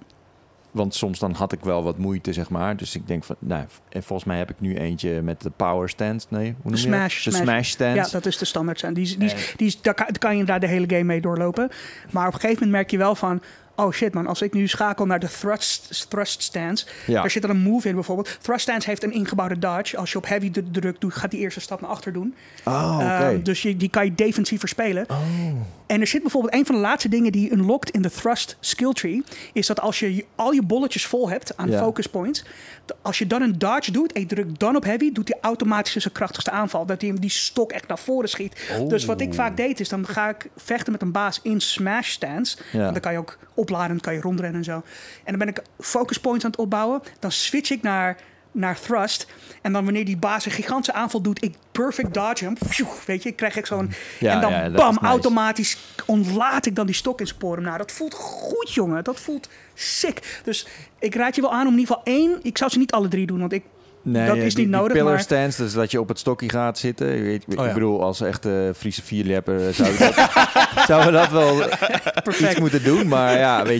Want soms dan had ik wel wat moeite, zeg maar. Dus ik denk van, en volgens mij heb ik nu eentje met de power stance. Nee, hoe noem je dat? De smash stance. Ja, dat is de standaard stance. Daar kan je inderdaad de hele game mee doorlopen. Maar op een gegeven moment merk je wel van, oh shit man, als ik nu schakel naar de thrust stance, daar zit er een move in bijvoorbeeld. Thrust stance heeft een ingebouwde dodge. Als je op heavy druk doet, gaat die eerste stap naar achter doen. Dus die kan je defensiever spelen. En er zit bijvoorbeeld een van de laatste dingen die je unlockt in de thrust skill tree, is dat als je al je bolletjes vol hebt aan focus points, als je dan een dodge doet en je drukt dan op heavy, doet hij automatisch zijn krachtigste aanval. Dat hij die stok echt naar voren schiet. Dus wat ik vaak deed is, dan ga ik vechten met een baas in smash stance. Want dan kan je ook opladen, kan je rondrennen en zo. En dan ben ik focus points aan het opbouwen. Dan switch ik naar thrust. En dan wanneer die baas een gigantische aanval doet, ik perfect dodge hem. Weet je, krijg ik zo'n... en dan bam, automatisch ontlaat ik dan die stok in sporen. Nou, dat voelt goed, jongen. Dat voelt sick. Dus ik raad je wel aan om in ieder geval 1... Ik zou ze niet alle 3 doen, want dat is niet nodig. Die pillar maar stance, dus dat je op het stokje gaat zitten. Ik bedoel, als echte Friese vierlepper zouden we dat wel iets moeten doen. Maar ja, weet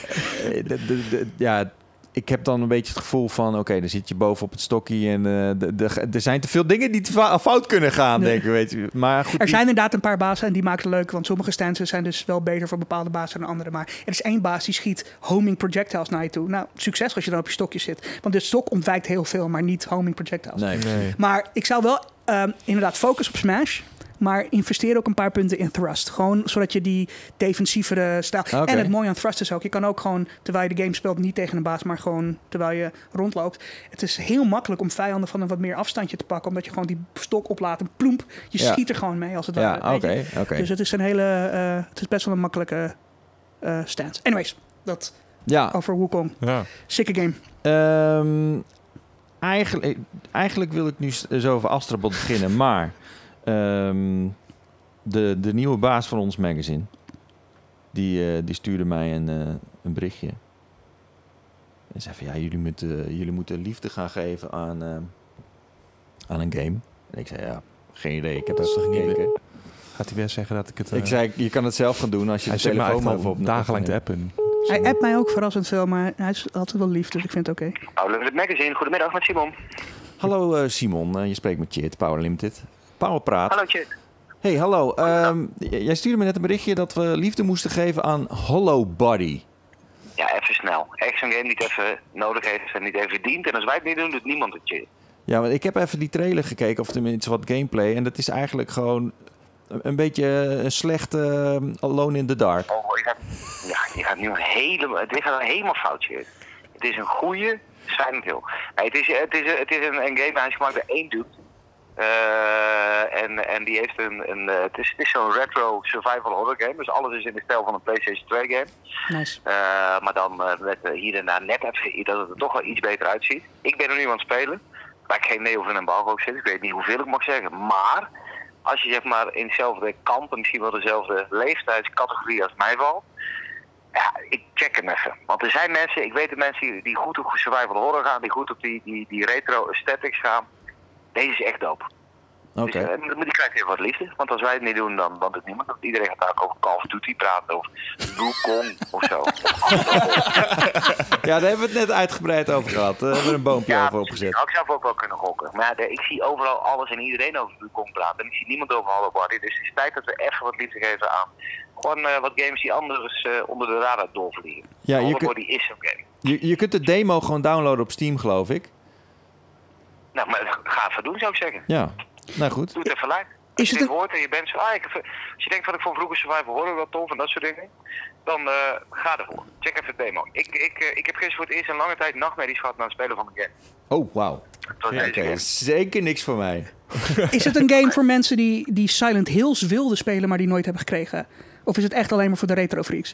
je... ik heb dan een beetje het gevoel van, oké, dan zit je boven op het stokje en er zijn te veel dingen die fout kunnen gaan, denk ik, weet je. Maar goed, er zijn inderdaad een paar bazen en die maken het leuk, want sommige stances zijn dus wel beter voor bepaalde bazen dan andere. Maar er is 1 baas die schiet homing projectiles naar je toe. Nou, succes als je dan op je stokje zit. Want de stok ontwijkt heel veel, maar niet homing projectiles. Nee. Maar ik zou wel inderdaad focus op smash. Maar investeer ook een paar punten in thrust. Gewoon zodat je die defensievere stijl... Oké. En het mooie aan thrust is ook, je kan ook gewoon, terwijl je de game speelt, niet tegen een baas, maar gewoon terwijl je rondloopt. Het is heel makkelijk om vijanden van een wat meer afstandje te pakken, omdat je gewoon die stok oplaat en ploemp, je schiet er gewoon mee als het ware. Ja, weet je. oké. Dus het is een hele, het is best wel een makkelijke stance. Anyways, dat Ja, over Wukong. Ja. Sikke game. Eigenlijk wil ik nu zo over Astrobot beginnen, maar de nieuwe baas van ons magazine, die stuurde mij een berichtje. En zei van, ja, jullie moeten liefde gaan geven aan een game. En ik zei, ja, geen idee, ik heb dat toch gekeken. Gaat hij weer zeggen dat ik het... Ik zei, je kan het zelf gaan doen als je hij de zit me telefoon echt al over dagenlang te appen. Hij appt mij ook verrassend veel, maar hij is altijd wel lief, dus ik vind het oké. Power Limited Magazine, goedemiddag met Simon. Hallo Simon, je spreekt met Chit, Power Limited. Power Praat. Hallo Chit. Hey, hallo. Jij stuurde me net een berichtje dat we liefde moesten geven aan Hollow Body. Ja, even snel. Echt zo'n game die het even nodig heeft en niet even verdient. En als wij het niet doen, doet niemand het, Chit. Ja, want ik heb even die trailer gekeken, of tenminste wat gameplay. En dat is eigenlijk gewoon een beetje een slechte Alone in the Dark. Oh, je gaat nu helemaal... Dit gaat helemaal fout, Chit. Het is een goede Silent Hill. Nee, het is een game, hij is gemaakt door één dude. En die heeft het is zo'n retro survival horror game. Dus alles is in de stijl van een PlayStation 2 game. Nice. Maar dan met hier en daar net even dat het er toch wel iets beter uitziet. Ik ben er nu aan het spelen. Waar ik geen nee of een embargo zit. Ik weet niet hoeveel ik mag zeggen. Maar als je zeg maar in hetzelfde kamp en misschien wel dezelfde leeftijdscategorie als mij valt. Ja, ik check hem even. Want er zijn mensen, ik weet de mensen die goed op survival horror gaan. Die goed op die retro aesthetics gaan. Deze is echt dope. Oké. Dus, die krijgt even wat liefde. Want als wij het niet doen, dan doet het niemand. Iedereen gaat daar ook over Call of Duty praten. Of Wukong of zo. Ja, daar hebben we het net uitgebreid over gehad. Daar hebben we een boompje over opgezet. Had ik zelf ook wel kunnen gokken. Maar ja, ik zie overal alles en iedereen over Wukong praten. En ik zie niemand over Hollow Body. Dus het is tijd dat we even wat liefde geven aan. Gewoon wat games die anders onder de radar doorvliegen. Ja, Hollow Body is zo'n game. Je kunt de demo gewoon downloaden op Steam, geloof ik. Nou, maar ga even doen, zou ik zeggen. Ja, nou goed. Doe het even live. Als je dit hoort en je bent zo... als je denkt van ik vond vroeger survival horror wel tof en dat soort dingen. Dan ga ervoor. Check even de demo. Ik heb gisteren voor het eerst in lange tijd nachtmerries gehad na het spelen van de game. Oh, wauw. Ja, Oké, zeker niks voor mij. Is het een game voor mensen die Silent Hills wilden spelen, maar die nooit hebben gekregen? Of is het echt alleen maar voor de retro freaks?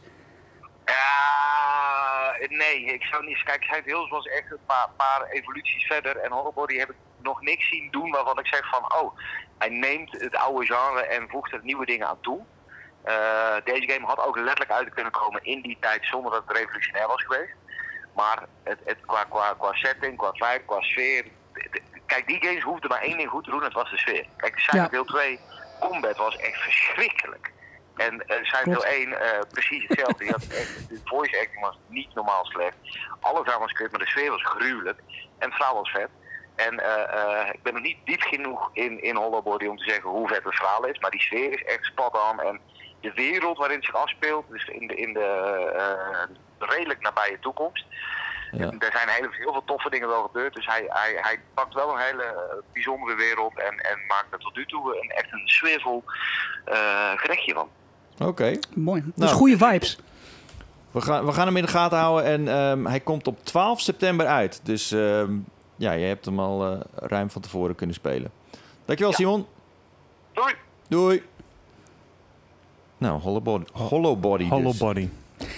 Nee, ik zou niet... Kijk, Silent Hills was echt een paar evoluties verder. En Hollow Body heb ik nog niks zien doen waarvan ik zeg van... Oh, hij neemt het oude genre en voegt er nieuwe dingen aan toe. Deze game had ook letterlijk uit kunnen komen in die tijd zonder dat het revolutionair was geweest. Maar qua setting, qua vibe, qua sfeer... Kijk, die games hoefden maar één ding goed te doen, het was de sfeer. Kijk, Silent Hill 2 combat was echt verschrikkelijk. En Silent Hill 1 precies hetzelfde. De voice acting was niet normaal slecht. Alles aan was kut, maar de sfeer was gruwelijk. En het verhaal was vet. En ik ben nog niet diep genoeg in Hollow Body om te zeggen hoe vet het verhaal is. Maar die sfeer is echt spot on. En de wereld waarin het zich afspeelt, dus in de redelijk nabije toekomst. Ja. Er zijn heel veel toffe dingen wel gebeurd. Dus hij pakt wel een hele bijzondere wereld en maakt er tot nu toe echt een sfeervol gerechtje van. Oké. Mooi. Dus Nou, goede vibes. We gaan hem in de gaten houden en hij komt op 12 september uit. Dus ja, je hebt hem al ruim van tevoren kunnen spelen. Dankjewel, Simon. Doei! Doei. Nou, Hollow Body dus. Hollow Body.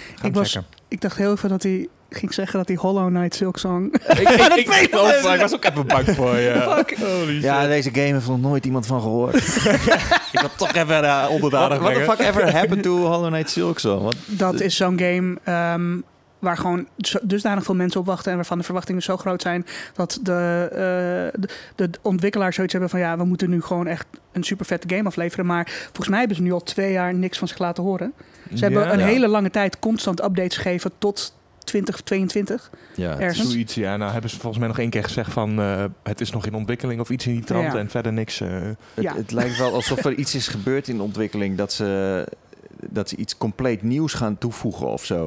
Ik dacht heel even dat hij ging zeggen dat hij Hollow Knight Silksong... Ik was ook even bang voor je. Ja, deze game heeft nog nooit iemand van gehoord. Ik wil toch even onder de aandacht What the brengen. fuck ever happened to Hollow Knight Silksong? Dat is zo'n game waar gewoon dusdanig veel mensen op wachten en waarvan de verwachtingen zo groot zijn dat de ontwikkelaars zoiets hebben van ja, we moeten nu gewoon echt een super vette game afleveren. Maar volgens mij hebben ze nu al 2 jaar niks van zich laten horen. Ze hebben een hele lange tijd constant updates gegeven tot 2022. Ja, ergens. Zoiets, ja. Nou hebben ze volgens mij nog 1 keer gezegd van het is nog in ontwikkeling of iets in die trant en verder niks. Het lijkt wel alsof er iets is gebeurd in de ontwikkeling dat ze iets compleet nieuws gaan toevoegen of zo.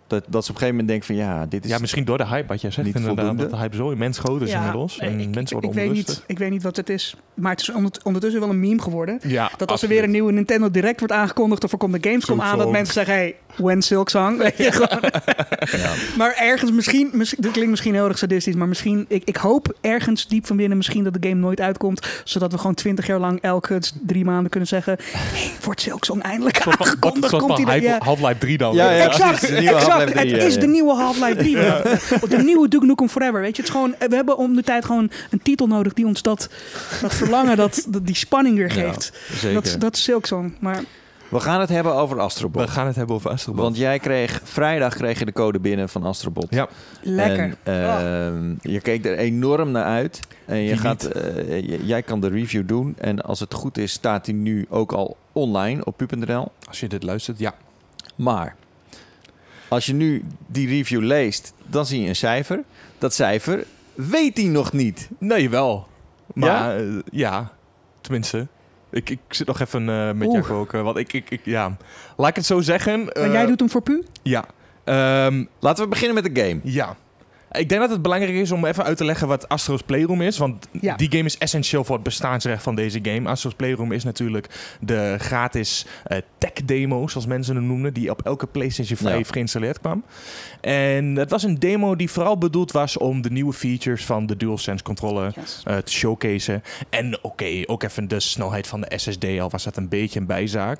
Dat ze op een gegeven moment denken van ja, dit is... Ja, misschien door de hype, wat jij zegt niet inderdaad. voldoende. Dat de hype zo immens groot is inmiddels. En mensen worden onrustig. Ik weet niet wat het is. Maar het is ondertussen wel een meme geworden. Ja, Dat als er weer een nieuwe Nintendo Direct wordt aangekondigd... of er komt de Gamescom aan, dat mensen zeggen... Hey, when Silksong? Weet je, gewoon. Maar ergens misschien... Dit klinkt misschien heel erg sadistisch... maar misschien... Ik hoop ergens diep van binnen misschien dat de game nooit uitkomt... zodat we gewoon 20 jaar lang elke 3 maanden kunnen zeggen... Hey, wordt Silksong eindelijk aangekondigd? Komt hij Half-Life 3 dan? Ja, exact. precies, de nieuwe Half-Life 3, Het is de nieuwe Half-Life 3. Of de nieuwe Duke Nukem Forever. Weet je, het is gewoon, we hebben om de tijd gewoon een titel nodig die ons dat verlangen, dat die spanning weer geeft. Zeker. Dat is Silksong. Maar We gaan het hebben over Astrobot. We gaan het hebben over Astrobot. Want jij vrijdag kreeg je de code binnen van Astrobot. Ja. lekker. En, je keek er enorm naar uit. En jij kan de review doen. En als het goed is, staat hij nu ook al online op pu.nl. Als je dit luistert, ja. Maar als je nu die review leest, dan zie je een cijfer. Dat cijfer weet hij nog niet. Nee, wel. Maar ja, tenminste. Ik zit nog even met Jacco ook. Want ja. Laat ik het zo zeggen. En jij doet hem voor pu? Ja. Laten we beginnen met de game. Ja. Ik denk dat het belangrijk is om even uit te leggen wat Astro's Playroom is. Want die game is essentieel voor het bestaansrecht van deze game. Astro's Playroom is natuurlijk de gratis tech-demo, zoals mensen hem noemden, die op elke PlayStation 5 geïnstalleerd kwam. En het was een demo die vooral bedoeld was om de nieuwe features van de DualSense controller te showcaseen. En ook even de snelheid van de SSD, al was dat een beetje een bijzaak.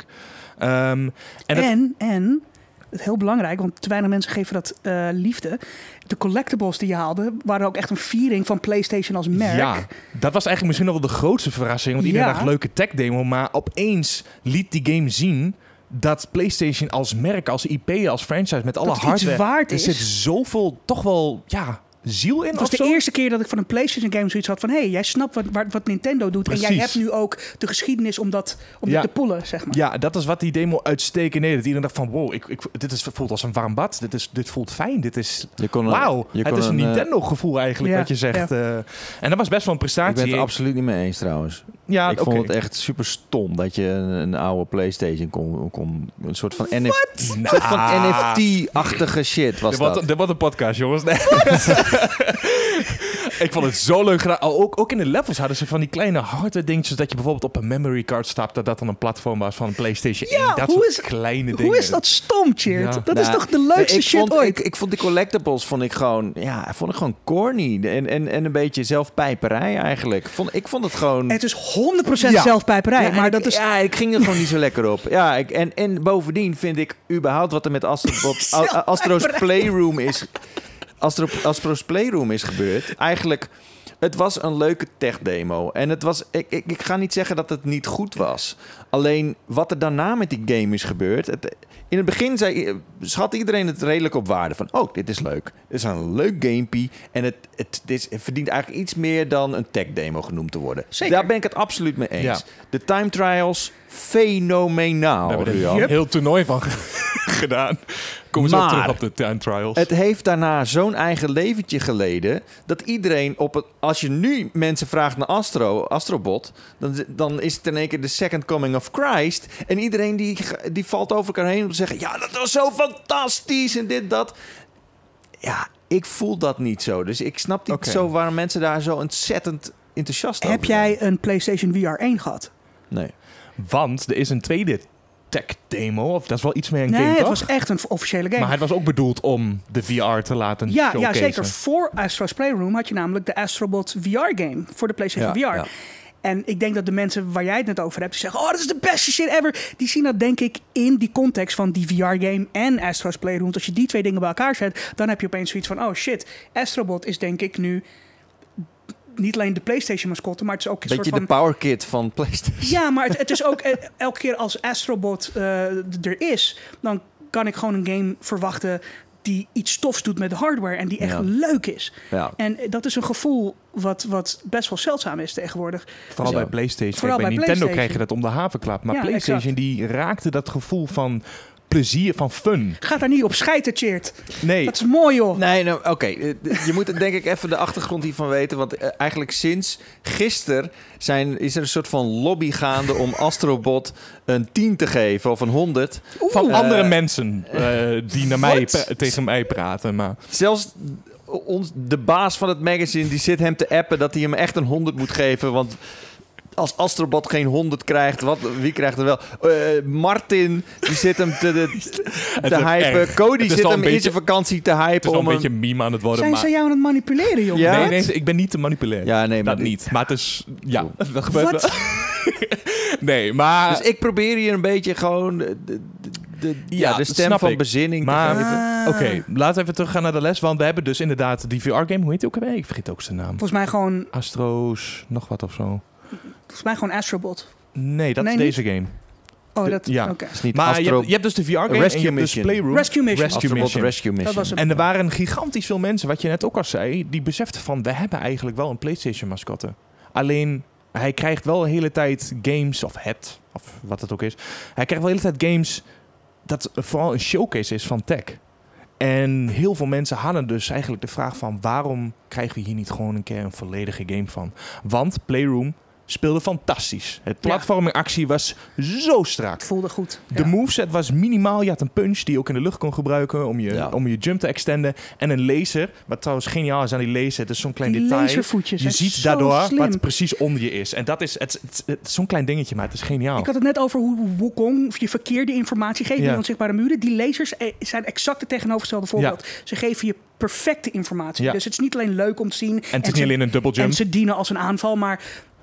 En heel belangrijk, want te weinig mensen geven dat liefde. De collectibles die je haalde, waren ook echt een viering van PlayStation als merk. Ja, dat was eigenlijk misschien nog wel de grootste verrassing. Want iedereen dacht, leuke tech demo. Maar opeens liet die game zien dat PlayStation als merk, als IP, als franchise, met alle hardware... iets waard is. Er zit zoveel, toch wel, ziel in. Het was de eerste keer dat ik van een PlayStation game zoiets had van... hey, jij snapt wat Nintendo doet. Precies. En jij hebt nu ook de geschiedenis om dit te pullen, zeg maar. Ja, dat is wat die demo uitstekend deed. Dat iedereen dacht van, wow, dit voelt als een warm bad. Dit voelt fijn. Dit is... Wauw, het is een Nintendo-gevoel eigenlijk, wat je zegt. Ja. En dat was best wel een prestatie. Ik ben het absoluut niet mee eens trouwens. Ja, ik vond het echt super stom dat je een oude PlayStation kon een soort van NFT-achtige shit was dat. Dit wordt een podcast, jongens. Nee. Ik vond het zo leuk gedaan. Ook in de levels hadden ze van die kleine hardware dingetjes dat je bijvoorbeeld op een memory card stapte, dat dan een platform was van een PlayStation 1. Dat soort kleine dingen. Hoe is dat stom, Tjeerd? Ja. Dat is toch de leukste shit ooit? Ik vond die collectibles vond ik gewoon corny en een beetje zelfpijperij eigenlijk. Ik vond het gewoon... Het is 100% zelfpijperij, maar dat is... Ja, ik ging er gewoon niet zo lekker op. Ja, en bovendien vind ik überhaupt wat er met Astro's Playroom is... Astro's Playroom is gebeurd. Eigenlijk, het was een leuke tech-demo. En het was... Ik ga niet zeggen dat het niet goed was. Alleen, wat er daarna met die game is gebeurd... in het begin schat iedereen het redelijk op waarde. Van, dit is leuk. Het is een leuk gamepie. En het verdient eigenlijk iets meer dan een tech-demo genoemd te worden. Zeker. Daar ben ik het absoluut mee eens. Ja. De time trials, fenomenaal. We hebben er een heel toernooi van gedaan. Komen we zo terug op de time trials. Het heeft daarna zo'n eigen leventje geleden... dat iedereen als je nu mensen vraagt naar Astrobot... dan is het in één keer de second coming of Christ. En iedereen die valt over elkaar heen om te zeggen... ja, dat was zo fantastisch en dit, dat. Ja, ik voel dat niet zo. Dus ik snap niet zo waarom mensen daar zo ontzettend enthousiast over zijn. Heb jij een PlayStation VR 1 gehad? Nee. Want er is een tweede tech-demo, of dat is wel iets meer een game, toch? Het was echt een officiële game. Maar het was ook bedoeld om de VR te laten showcasen. Ja, zeker. Voor Astro's Playroom had je namelijk de Astrobot VR-game voor de PlayStation VR. Ja. En ik denk dat de mensen waar jij het net over hebt, die zeggen, dat is de beste shit ever. Die zien dat denk ik in die context van die VR-game en Astro's Playroom. Als je die twee dingen bij elkaar zet, dan heb je opeens zoiets van, Astrobot is denk ik nu... niet alleen de PlayStation-mascotte, maar het is ook een soort van... de power kit van PlayStation. Ja, maar het is ook... elke keer als Astrobot er is... dan kan ik gewoon een game verwachten... die iets tofs doet met de hardware... en die echt leuk is. Ja. En dat is een gevoel wat best wel zeldzaam is tegenwoordig. Vooral bij PlayStation. Bij Nintendo krijg je dat om de havenklap. Maar PlayStation die raakte dat gevoel van... plezier, van fun. Gaat daar niet op schijten, Tjeerd. Nee. Dat is mooi, joh. Nee, nou, oké. Je moet denk ik even de achtergrond hiervan weten. Want eigenlijk sinds gisteren is er een soort van lobby gaande om Astrobot een 10 te geven of een 100. Van andere mensen die naar mij tegen mij praten. Maar Zelfs de baas van het magazine die zit hem te appen dat hij hem echt een 100 moet geven. Want als Astrobot geen 100 krijgt, wie krijgt er wel? Martin, die zit hem te hypen. erg. Cody Het is zit wel hem een in zijn vakantie te hypen. het is wel om een beetje een meme aan het worden. Zijn maar... ze jou aan het manipuleren, jongen? Ja? Nee, ik ben niet te manipuleren. Ja, nee, maar dat niet. Maar het is... Ja, dat gebeurt Wat? wel. Nee, maar... Dus ik probeer hier een beetje gewoon de stem snap van ik. bezinning Maar te geven. oké, laten we even teruggaan naar de les. Want we hebben dus inderdaad die VR-game. Hoe heet die ook alweer? Ik vergeet ook zijn naam. Volgens mij gewoon Astrobot. Nee, dat Nee, is niet? deze game. Oh, dat... Ja. Oké. Het is niet Maar je Astro... hebt dus de VR-game en Rescue je hebt dus Mission. Playroom. Rescue Mission. Astrobot Mission. Rescue Mission. Dat was hem. En er waren gigantisch veel mensen, wat je net ook al zei, die beseften van, we hebben eigenlijk wel een PlayStation-mascotte. Alleen, hij krijgt wel de hele tijd games, of wat het ook is. Hij krijgt wel de hele tijd games dat vooral een showcase is van tech. En heel veel mensen hadden dus eigenlijk de vraag van, waarom krijgen we hier niet gewoon een keer een volledige game van? Want Playroom speelde fantastisch. Het platformingactie was zo strak. Het voelde goed. De moveset was minimaal. Je had een punch die je ook in de lucht kon gebruiken om je jump te extenden. En een laser. Wat trouwens geniaal is aan die laser. Het is zo'n klein Die detail. laservoetjes Je zijn ziet zo daardoor slim. wat precies onder je is. En dat is het is zo'n klein dingetje, maar het is geniaal. Ik had het net over hoe Wukong je verkeerde informatie geeft. Die onzichtbare muren. Die lasers zijn exact het tegenovergestelde voorbeeld. Ze geven je perfecte informatie. Ja. Dus het is niet alleen leuk om te zien. En het is niet alleen een double jump. En ze dienen als een aanval, maar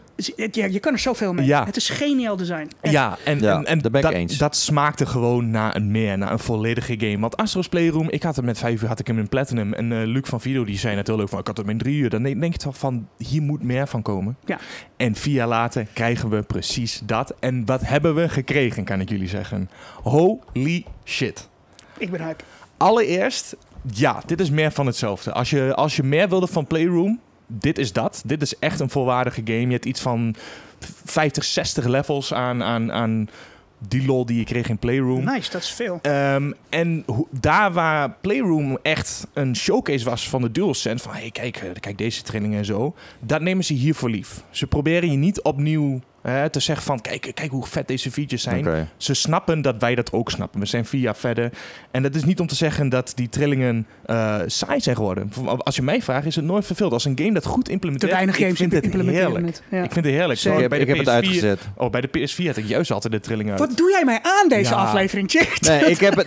je kan er zoveel mee. Ja. Het is geniaal design. Echt. Ja, en daar ben ik eens. dat smaakte gewoon naar een volledige game. Want Astro's Playroom, ik had hem met 5 uur had ik hem in Platinum. En Luc van Video die zei natuurlijk van, ik had hem in 3 uur. Dan denk je toch van, hier moet meer van komen. Ja. En 4 jaar later krijgen we precies dat. En wat hebben we gekregen, kan ik jullie zeggen. Holy shit. Ik ben hype. Allereerst, ja, dit is meer van hetzelfde. Als je meer wilde van Playroom, dit is dat. Dit is echt een volwaardige game. Je hebt iets van 50, 60 levels aan die lol die je kreeg in Playroom. Nice, dat is veel. En daar waar Playroom echt een showcase was van de DualSense, van hey, kijk deze trainingen en zo, dat nemen ze hier voor lief. Ze proberen je niet opnieuw te zeggen van, kijk hoe vet deze features zijn. Okay. Ze snappen dat wij dat ook snappen. We zijn 4 jaar verder. En dat is niet om te zeggen dat die trillingen saai zijn geworden. Als je mij vraagt, is het nooit verveeld. Als een game dat goed implementeert, Te weinig games ik vind het implementeren heerlijk. het. Ja. Ik vind het heerlijk. Zeker. Bij Ik de heb het PS4 uitgezet. bij de PS4 had ik juist altijd de trillingen uit. Wat doe jij mij aan deze Ja. aflevering, Tjeerd? Nee,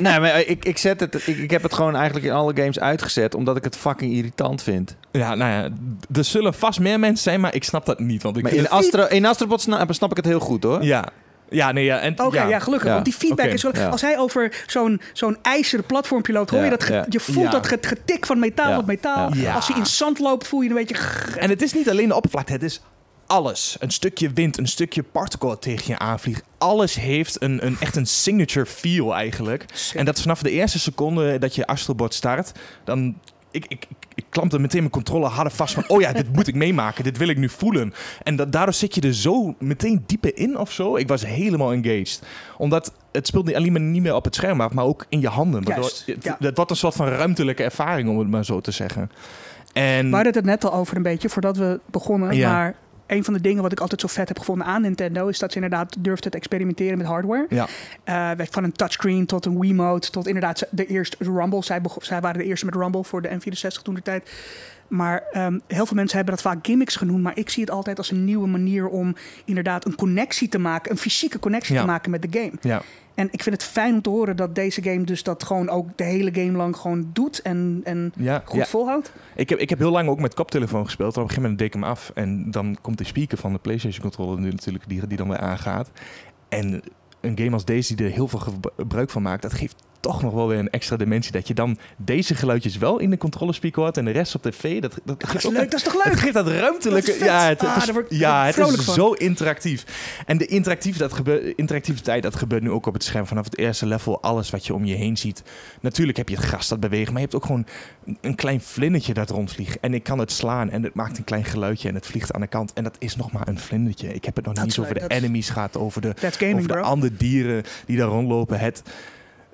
ik heb het gewoon eigenlijk in alle games uitgezet, omdat ik het fucking irritant vind. Ja, nou ja, er zullen vast meer mensen zijn, maar ik snap dat niet. Want ik Maar vind in Astrobot snap ik het heel goed, hoor. Ja. Ja, nee, ja. Oké, ja, gelukkig. Ja. Want die feedback Oké. is wel... Ja. Als hij over zo'n ijzeren platformpiloot... hoor je dat je voelt Ja. dat getik van metaal op metaal. Ja. Als hij in zand loopt, voel je een beetje... En het is niet alleen de oppervlakte, het is alles. Een stukje wind, een stukje particle tegen je aanvliegt. Alles heeft echt een signature feel eigenlijk. En dat is vanaf de eerste seconde dat je Astrobot start, dan... Ik klampte meteen mijn controle harder vast van, oh ja, dit moet ik meemaken, dit wil ik nu voelen. En daardoor zit je er zo meteen dieper in of zo. Ik was helemaal engaged. Omdat het speelt niet meer op het scherm af, maar ook in je handen. Juist, ja. Het wordt een soort van ruimtelijke ervaring, om het maar zo te zeggen. En We hadden het net al over een beetje, voordat we begonnen. Ja. Maar een van de dingen wat ik altijd zo vet heb gevonden aan Nintendo... is dat ze inderdaad durfden te experimenteren met hardware. ja. Van een touchscreen tot een Wiimote, tot inderdaad de eerste Rumble. Zij waren de eerste met Rumble voor de N64 toen de tijd. Maar heel veel mensen hebben dat vaak gimmicks genoemd. Maar ik zie het altijd als een nieuwe manier om inderdaad een connectie te maken. Een fysieke connectie te maken met de game. Ja. En ik vind het fijn om te horen dat deze game dus dat gewoon ook de hele game lang gewoon doet. En goed volhoudt. Ik heb heel lang ook met koptelefoon gespeeld. Op een gegeven moment deed ik hem af. En dan komt de speaker van de PlayStation controller natuurlijk die dan weer aangaat. En een game als deze die er heel veel gebruik van maakt, dat geeft toch nog wel weer een extra dimensie. Dat je dan deze geluidjes wel in de controllerspeaker hoort en de rest op tv. Dat geeft ook leuk, dat is toch leuk? Het geeft dat ruimtelijke... Dat is vet. Daar word ik het vrolijk is van. zo interactief. En de interactiviteit, dat gebeurt nu ook op het scherm. Vanaf het eerste level, alles wat je om je heen ziet. Natuurlijk heb je het gras dat beweegt, maar je hebt ook gewoon een klein vlindertje dat rondvliegt. En ik kan het slaan en het maakt een klein geluidje en het vliegt aan de kant. En dat is nog maar een vlindertje. Ik heb het nog niet over de enemies gehad, over de That's gaming, over de bro. andere dieren die daar rondlopen.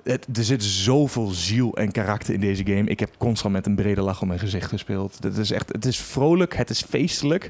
Er zit zoveel ziel en karakter in deze game. Ik heb constant met een brede lach om mijn gezicht gespeeld. Het is vrolijk, het is feestelijk.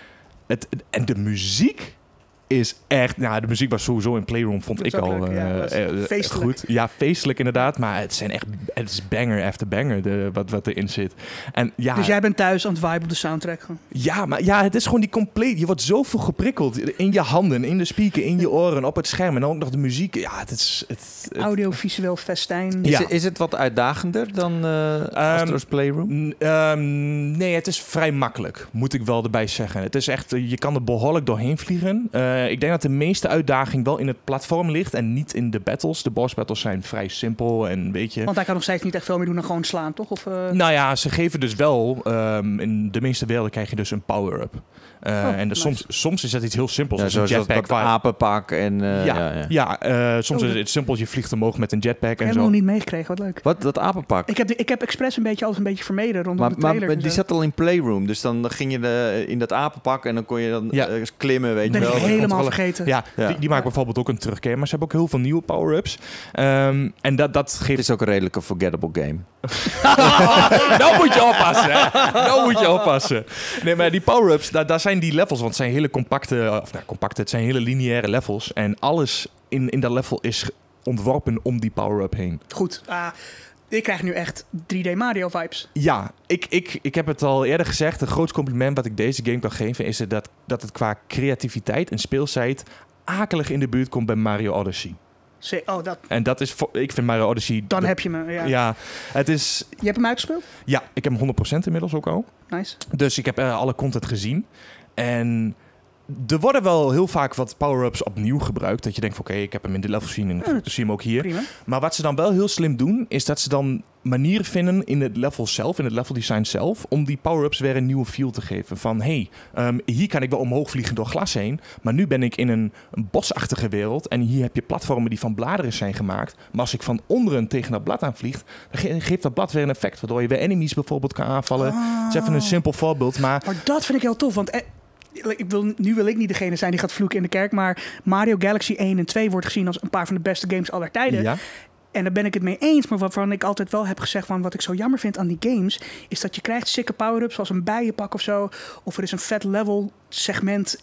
En de muziek is echt... Nou, de muziek was sowieso in Playroom, vond ik al feestelijk. goed. Ja, feestelijk inderdaad. Maar het is banger after banger wat erin zit. En, ja, dus jij bent thuis aan het vibe op de soundtrack? Ja, maar ja, het is gewoon die compleet... Je wordt zoveel geprikkeld in je handen, in de speaker, in je oren, op het scherm. En dan ook nog de muziek. Ja, het audiovisueel festijn. Is het wat uitdagender dan Astro's Playroom? Nee, het is vrij makkelijk, moet ik wel erbij zeggen. Het is echt... Je kan er behoorlijk doorheen vliegen. Ik denk dat de meeste uitdaging wel in het platform ligt en niet in de battles. De boss battles zijn vrij simpel en weet je... Want hij kan nog steeds niet echt veel meer doen dan gewoon slaan, toch? Of, Nou ja, ze geven dus wel... in de meeste werelden krijg je dus een power-up. En soms is dat iets heel simpels. Ja, zoals dat apenpak en... soms is het simpel. Je vliegt omhoog met een jetpack en zo. Ik heb nog niet meegekregen, wat leuk. Wat, dat apenpak? Ik heb expres alles een beetje vermeden rondom de trailer. Maar die zat al in Playroom. Dus dan ging je in dat apenpak en dan kon je dan klimmen, weet je wel. Ben ik helemaal vergeten. Ja, die maken bijvoorbeeld ook een terugkeer. Maar ze hebben ook heel veel nieuwe power-ups. En dat geeft... Het is ook een redelijk forgettable game. Nou moet je oppassen. Nee, maar die power-ups, daar zijn die levels. Want het zijn hele compacte, het zijn hele lineaire levels. En alles in dat level is ontworpen om die power-up heen. Goed. Ik krijg nu echt 3D Mario vibes. Ja, ik heb het al eerder gezegd. Het grootste compliment wat ik deze game kan geven is dat het qua creativiteit en speelsheid akelig in de buurt komt bij Mario Odyssey. En dat is... Ik vind Mario Odyssey... Dan heb je me, ja. Het is... Je hebt hem uitgespeeld? Ja, ik heb hem 100% inmiddels ook al. Nice. Dus ik heb alle content gezien. En er worden wel heel vaak wat power-ups opnieuw gebruikt. Dat je denkt van oké, ik heb hem in dit level gezien en ik zie hem ook hier. Prima. Maar wat ze dan wel heel slim doen, is dat ze dan manieren vinden in het level zelf, in het level design zelf, om die power-ups weer een nieuwe feel te geven. Van hier kan ik wel omhoog vliegen door glas heen, maar nu ben ik in een bosachtige wereld en hier heb je platformen die van bladeren zijn gemaakt. Maar als ik van onderen tegen dat blad aan vlieg, dan geeft dat blad weer een effect, waardoor je weer enemies bijvoorbeeld kan aanvallen. Het is even een simpel voorbeeld, maar dat vind ik heel tof, want nu wil ik niet degene zijn die gaat vloeken in de kerk, maar Mario Galaxy 1 en 2 wordt gezien als een paar van de beste games aller tijden. Ja. En daar ben ik het mee eens, maar waarvan ik altijd wel heb gezegd van wat ik zo jammer vind aan die games, is dat je krijgt sikke power-ups zoals een bijenpak of zo, of er is een vet level segment.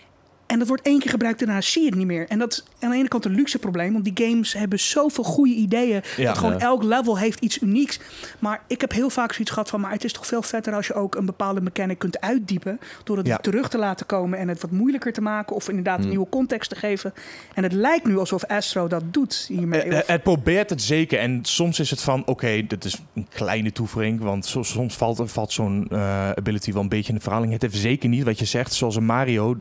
En dat wordt 1 keer gebruikt en daarna zie je het niet meer. En dat is aan de ene kant een luxe probleem, want die games hebben zoveel goede ideeën. Dat gewoon elk level heeft iets unieks. Maar ik heb heel vaak zoiets gehad van, maar het is toch veel vetter als je ook een bepaalde mechanic kunt uitdiepen, door het terug te laten komen en het wat moeilijker te maken of inderdaad een nieuwe context te geven. En het lijkt nu alsof Astro dat doet hiermee. Het probeert het zeker en soms is het van oké, dit is een kleine toevoeging, want soms valt zo'n ability wel een beetje in de verhaling. Het heeft zeker niet wat je zegt, zoals een Mario,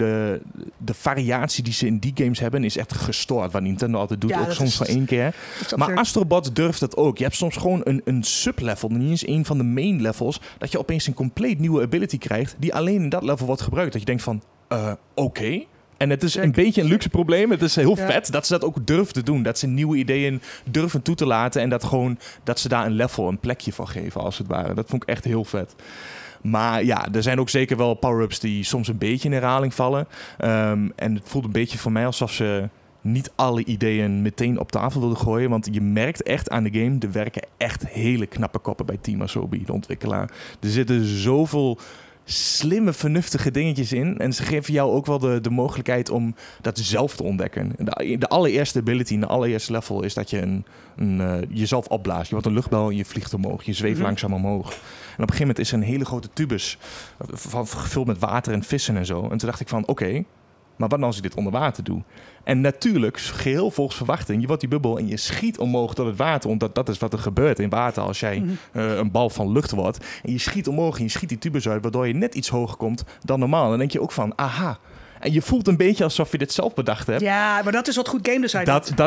de variatie die ze in die games hebben is echt gestoord. Wat Nintendo altijd doet, ook soms voor 1 keer. Maar Astrobot durft het ook. Je hebt soms gewoon een sublevel, niet eens een van de main levels, dat je opeens een compleet nieuwe ability krijgt die alleen in dat level wordt gebruikt. Dat je denkt van, oké. En het is een beetje een luxe probleem. Het is heel vet dat ze dat ook durven te doen. Dat ze nieuwe ideeën durven toe te laten en dat ze daar een plekje voor geven, als het ware. Dat vond ik echt heel vet. Maar ja, er zijn ook zeker wel power-ups die soms een beetje in herhaling vallen. En het voelt een beetje voor mij alsof ze niet alle ideeën meteen op tafel wilden gooien. Want je merkt echt aan de game, er werken echt hele knappe koppen bij Team Asobi, de ontwikkelaar. Er zitten zoveel slimme, vernuftige dingetjes in. En ze geven jou ook wel de mogelijkheid om dat zelf te ontdekken. De allereerste ability in de allereerste level is dat je jezelf opblaast. Je wordt een luchtbel en je vliegt omhoog. Je zweeft langzaam omhoog. En op een gegeven moment is er een hele grote tubus gevuld met water en vissen en zo. En toen dacht ik van, oké, maar wat nou als ik dit onder water doe? En natuurlijk, geheel volgens verwachting, je wordt die bubbel en je schiet omhoog door het water. Want dat is wat er gebeurt in water als jij een bal van lucht wordt. En je schiet omhoog en je schiet die tubus uit, waardoor je net iets hoger komt dan normaal. En dan denk je ook van, aha. En je voelt een beetje alsof je dit zelf bedacht hebt. Ja, maar dat is wat goed game design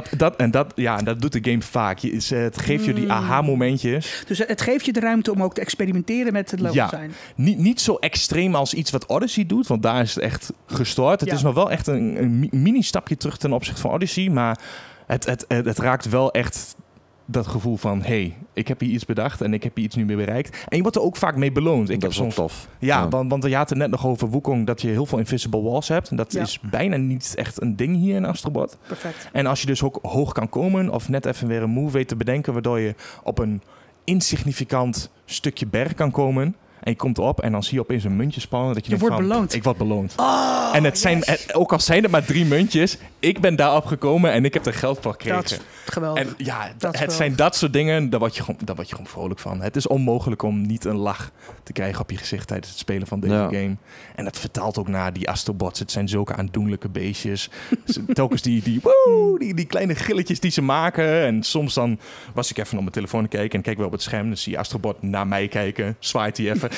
dat doet de game vaak. Het geeft je die aha-momentjes. Dus het geeft je de ruimte om ook te experimenteren met het level design. Niet zo extreem als iets wat Odyssey doet, want daar is het echt gestoord. Het is nog wel echt een mini-stapje terug ten opzichte van Odyssey, maar het raakt wel echt dat gevoel van, hey, ik heb hier iets bedacht en ik heb hier iets nu mee bereikt. En je wordt er ook vaak mee beloond. Ik dat heb is wel soms tof. Ja, want je had het net nog over Wukong, dat je heel veel invisible walls hebt. En dat is bijna niet echt een ding hier in Astrobot. Perfect. En als je dus ook hoog kan komen of net even weer een move weet te bedenken, waardoor je op een insignificant stukje berg kan komen. En je komt erop en dan zie je opeens een muntje spannen. Dat je denkt wordt van, beloond. Ik word beloond. Oh, en het zijn, ook al zijn het maar 3 muntjes, ik ben daarop gekomen en ik heb er geld voor gekregen. Dat is geweldig. En ja, Dat het zijn dat soort dingen, daar word je gewoon vrolijk van. Het is onmogelijk om niet een lach te krijgen op je gezicht tijdens het spelen van deze game. En dat vertaalt ook naar die Astrobots. Het zijn zulke aandoenlijke beestjes. Telkens die kleine gilletjes die ze maken. En soms dan was ik even op mijn telefoon te kijken en kijk wel op het scherm. Dan zie je Astrobot naar mij kijken, zwaait hij even.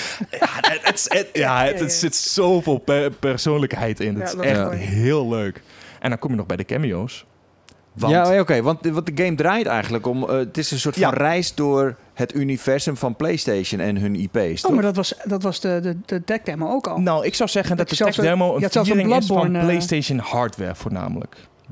Het zit zoveel persoonlijkheid in. Het is echt heel leuk. En dan kom je nog bij de cameo's. Want de game draait eigenlijk om... het is een soort van reis door het universum van PlayStation en hun IP's, toch? Maar dat was de tech demo ook al. Nou, ik zou zeggen dat de tech demo een viering is van PlayStation hardware voornamelijk.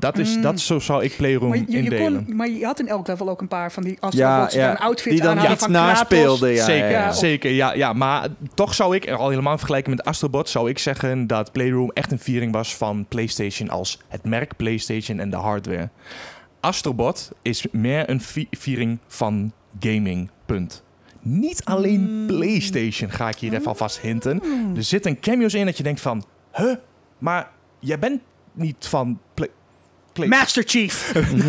Zo zou ik Playroom indelen. Maar je had in elk level ook een paar van die Astrobots die een outfit die dan iets naspeelden. Zeker. Maar toch zou ik, al helemaal vergelijken met Astrobot, zou ik zeggen dat Playroom echt een viering was van PlayStation als het merk PlayStation en de hardware. Astrobot is meer een viering van gaming, punt. Niet alleen PlayStation, ga ik hier even alvast hinten. Er zitten cameo's in dat je denkt van, maar jij bent niet van Master Chief.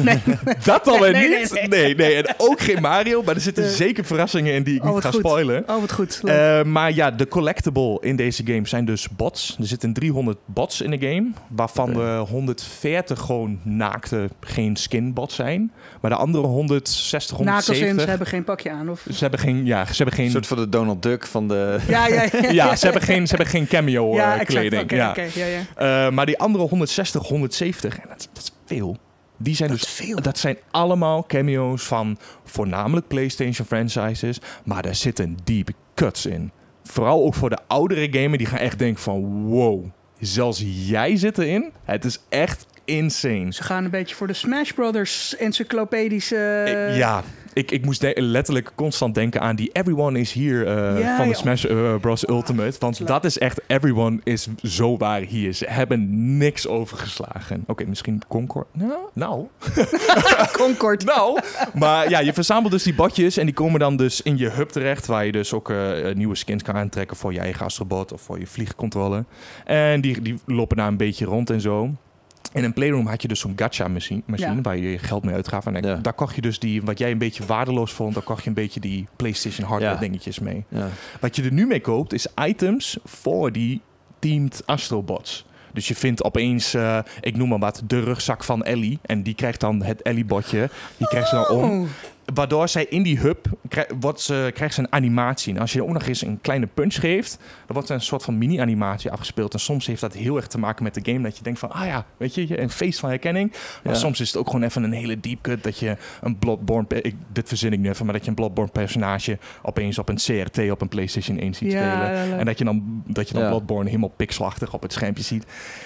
Dat alweer niet. Nee. En ook geen Mario. Maar er zitten zeker verrassingen in die ik niet ga spoilen. Oh, wat goed. Maar ja, de collectible in deze game zijn dus bots. Er zitten 300 bots in de game. Waarvan er 140 gewoon naakte, geen skin bots zijn. Maar de andere 160, 170... ze hebben geen pakje aan? Of? Ze hebben geen... Een soort van de Donald Duck van de... Ja, ze hebben geen cameo kleding. Okay, maar die andere 160, 170... En dat is veel. Die zijn dat zijn allemaal cameo's van voornamelijk PlayStation franchises, maar daar zitten deep cuts in. Vooral ook voor de oudere gamer, die gaan echt denken van wow, zelfs jij zit erin. Het is echt insane. Ze gaan een beetje voor de Smash Brothers encyclopedische... Ik moest letterlijk constant denken aan die Everyone is Here van de Smash Bros. Ultimate. Want dat is echt, everyone is zo waar hier. Ze hebben niks overgeslagen. Oké, misschien Concord. Nou. Concord. Nou. Maar ja, je verzamelt dus die botjes en die komen dan dus in je hub terecht. Waar je dus ook nieuwe skins kan aantrekken voor je eigen Astrobot of voor je vliegcontrole. En die lopen daar een beetje rond en zo. In een Playroom had je dus zo'n gacha-machine waar je geld mee uitgaf. En daar kocht je dus wat jij een beetje waardeloos vond, daar kocht je een beetje die PlayStation hardware dingetjes mee. Ja. Wat je er nu mee koopt is items voor die teamed Astrobots. Dus je vindt opeens, ik noem maar wat, de rugzak van Ellie. En die krijgt dan het Ellie-botje. Die krijgt ze dan om. Waardoor zij in die hub krijgt ze een animatie. En als je ook nog eens een kleine punch geeft, dan wordt er een soort van mini-animatie afgespeeld. En soms heeft dat heel erg te maken met de game. Dat je denkt van, weet je, een feest van herkenning. Maar soms is het ook gewoon even een hele deep cut. Dat je een Bloodborne, dit verzin ik nu even, maar dat je een Bloodborne personage opeens op een CRT op een PlayStation 1 ziet spelen. En dat je dan Bloodborne helemaal pixelachtig op het schermpje ziet.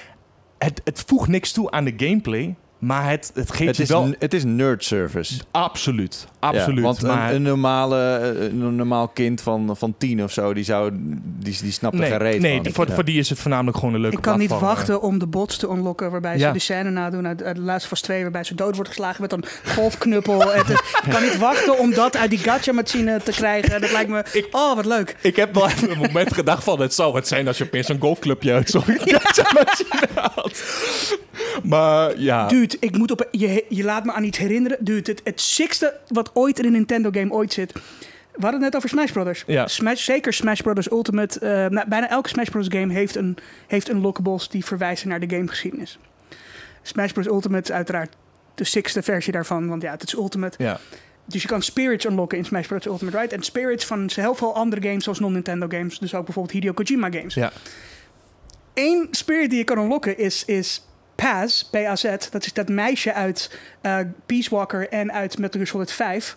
Het voegt niks toe aan de gameplay. Maar het geeft je wel... Het is nerd service. Absoluut. Want een normaal kind van 10 of zo, die snapt er geen reet van. Voor die is het voornamelijk gewoon een leuke platform. Ik kan niet wachten om de bots te unlocken waarbij ze de scène nadoen uit The Last of Us 2, waarbij ze dood wordt geslagen met een golfknuppel. Ik kan niet wachten om dat uit die gacha-machine te krijgen. Dat lijkt me... wat leuk. Ik heb wel even een moment gedacht van, het zou het zijn als je opeens een golfclubje uit zo'n gacha-machine haalt. Maar ja... Dude, ik moet je laat me aan iets herinneren. Dude, het sixte wat ooit in een Nintendo game ooit zit. We hadden het net over Smash Brothers. Ja. Zeker Smash Brothers Ultimate. Bijna elke Smash Brothers game heeft een lockables die verwijzen naar de gamegeschiedenis. Smash Bros. Ultimate is uiteraard de sixte versie daarvan. Want het is Ultimate. Ja. Dus je kan spirits unlocken in Smash Bros. Ultimate, right? En spirits van heel veel andere games zoals non-Nintendo games. Dus ook bijvoorbeeld Hideo Kojima games. Ja. Eén spirit die je kan unlocken is Paz, P-A-Z. Dat is dat meisje uit Peace Walker en uit Metal Gear Solid 5.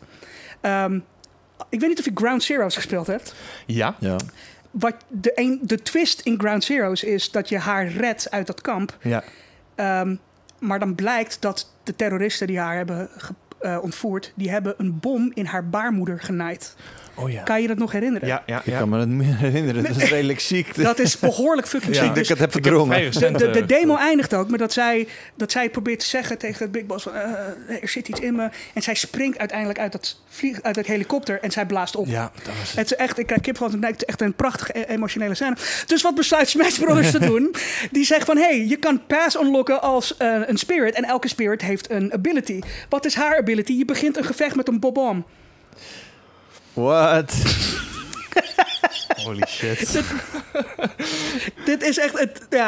Ik weet niet of je Ground Zeroes gespeeld hebt. Ja. Wat de twist in Ground Zeroes is dat je haar redt uit dat kamp. Ja. Maar dan blijkt dat de terroristen die haar hebben ontvoerd. Die hebben een bom in haar baarmoeder genaaid. Oh ja. Kan je dat nog herinneren? Ja. Ik kan me dat niet meer herinneren. Dat is redelijk ziek. Dat is behoorlijk fucking Ik ziek. denk dat Dus ik het heb verdrongen. de demo eindigt ook met dat zij probeert te zeggen tegen het Big Boss van, er zit iets in me. En zij springt uiteindelijk uit het helikopter en zij blaast op. Ja, dat was Het is echt, ik krijg kipvel van het is echt een prachtige emotionele scène. Dus wat besluit Smash Brothers te doen? Die zegt van, hey, je kan pass unlocken als een spirit. En elke spirit heeft een ability. Wat is haar ability? Je begint een gevecht met een bob-omb. What? holy shit. Dit is echt...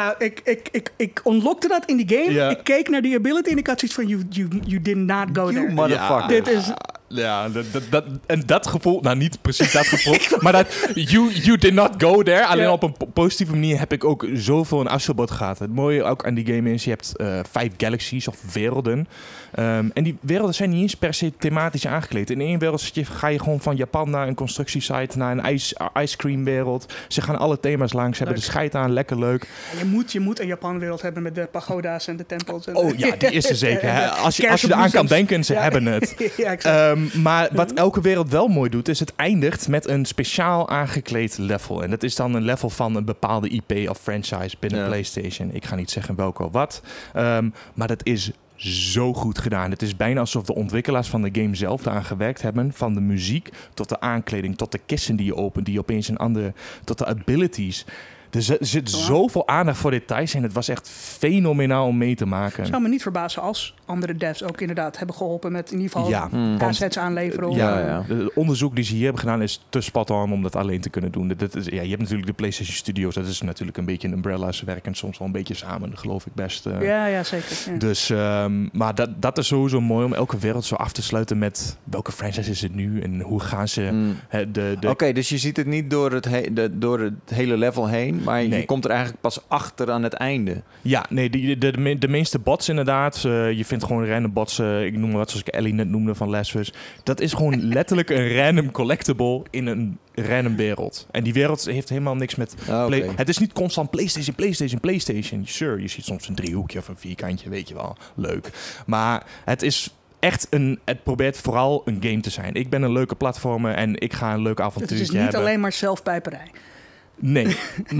Ik unlockte dat in die game. Ja. Ik keek naar die ability en ik had zoiets van... You did not go You there. motherfucker. Dit is... Ja, dat gevoel, nou niet precies dat gevoel, maar dat you did not go there. Alleen Ja. op een positieve manier heb ik ook zoveel in Astrobot gehad. Het mooie ook aan die game is, je hebt 5 galaxies of werelden. En die werelden zijn niet eens per se thematisch aangekleed. In één wereld ga je gewoon van Japan naar een constructiesite, naar een ice cream wereld. Ze gaan alle thema's langs, ze hebben de scheid aan, lekker leuk. Je moet een Japan-wereld hebben met de pagoda's en de tempels. En Oh ja, die is er zeker. Hè? Als je Kersenbloesems. eraan kan denken, ze Ja. hebben het. Ja, exact. Maar wat elke wereld wel mooi doet, is het eindigt met een speciaal aangekleed level. En dat is dan een level van een bepaalde IP of franchise binnen Ja. PlayStation. Ik ga niet zeggen welke of wat. Maar dat is zo goed gedaan. Het is bijna alsof de ontwikkelaars van de game zelf daaraan gewerkt hebben. Van de muziek tot de aankleding, tot de kissen die je opent, die opeens een andere, tot de abilities. Er zit zoveel aandacht voor details en het was echt fenomenaal om mee te maken. Het zou me niet verbazen als andere devs ook inderdaad hebben geholpen met in ieder geval Ja, assets aanleveren. Of, Ja. Het onderzoek die ze hier hebben gedaan is te spot on om dat alleen te kunnen doen. Je hebt natuurlijk de PlayStation Studios, dat is natuurlijk een beetje een umbrella. Ze werken soms wel een beetje samen, geloof ik best. Ja, zeker. Ja. Dus, maar dat is sowieso mooi om elke wereld zo af te sluiten met welke franchise is het nu en hoe gaan ze... Oké, dus je ziet het niet door het hele level heen, maar Nee. je komt er eigenlijk pas achter aan het einde. Ja, nee, de meeste bots inderdaad. Je vindt gewoon random bots. Ik noem maar wat, zoals ik Ellie net noemde van Last of Us. Dat is gewoon letterlijk een random collectible in een random wereld. En die wereld heeft helemaal niks met... Oké. Het is niet constant PlayStation. Sure, je ziet soms een driehoekje of een vierkantje, weet je wel. Leuk. Maar het is... echt het probeert vooral een game te zijn. Ik ben een leuke platformer en ik ga een leuk Het avontuurtje is niet hebben. alleen maar zelfpijperij. Nee,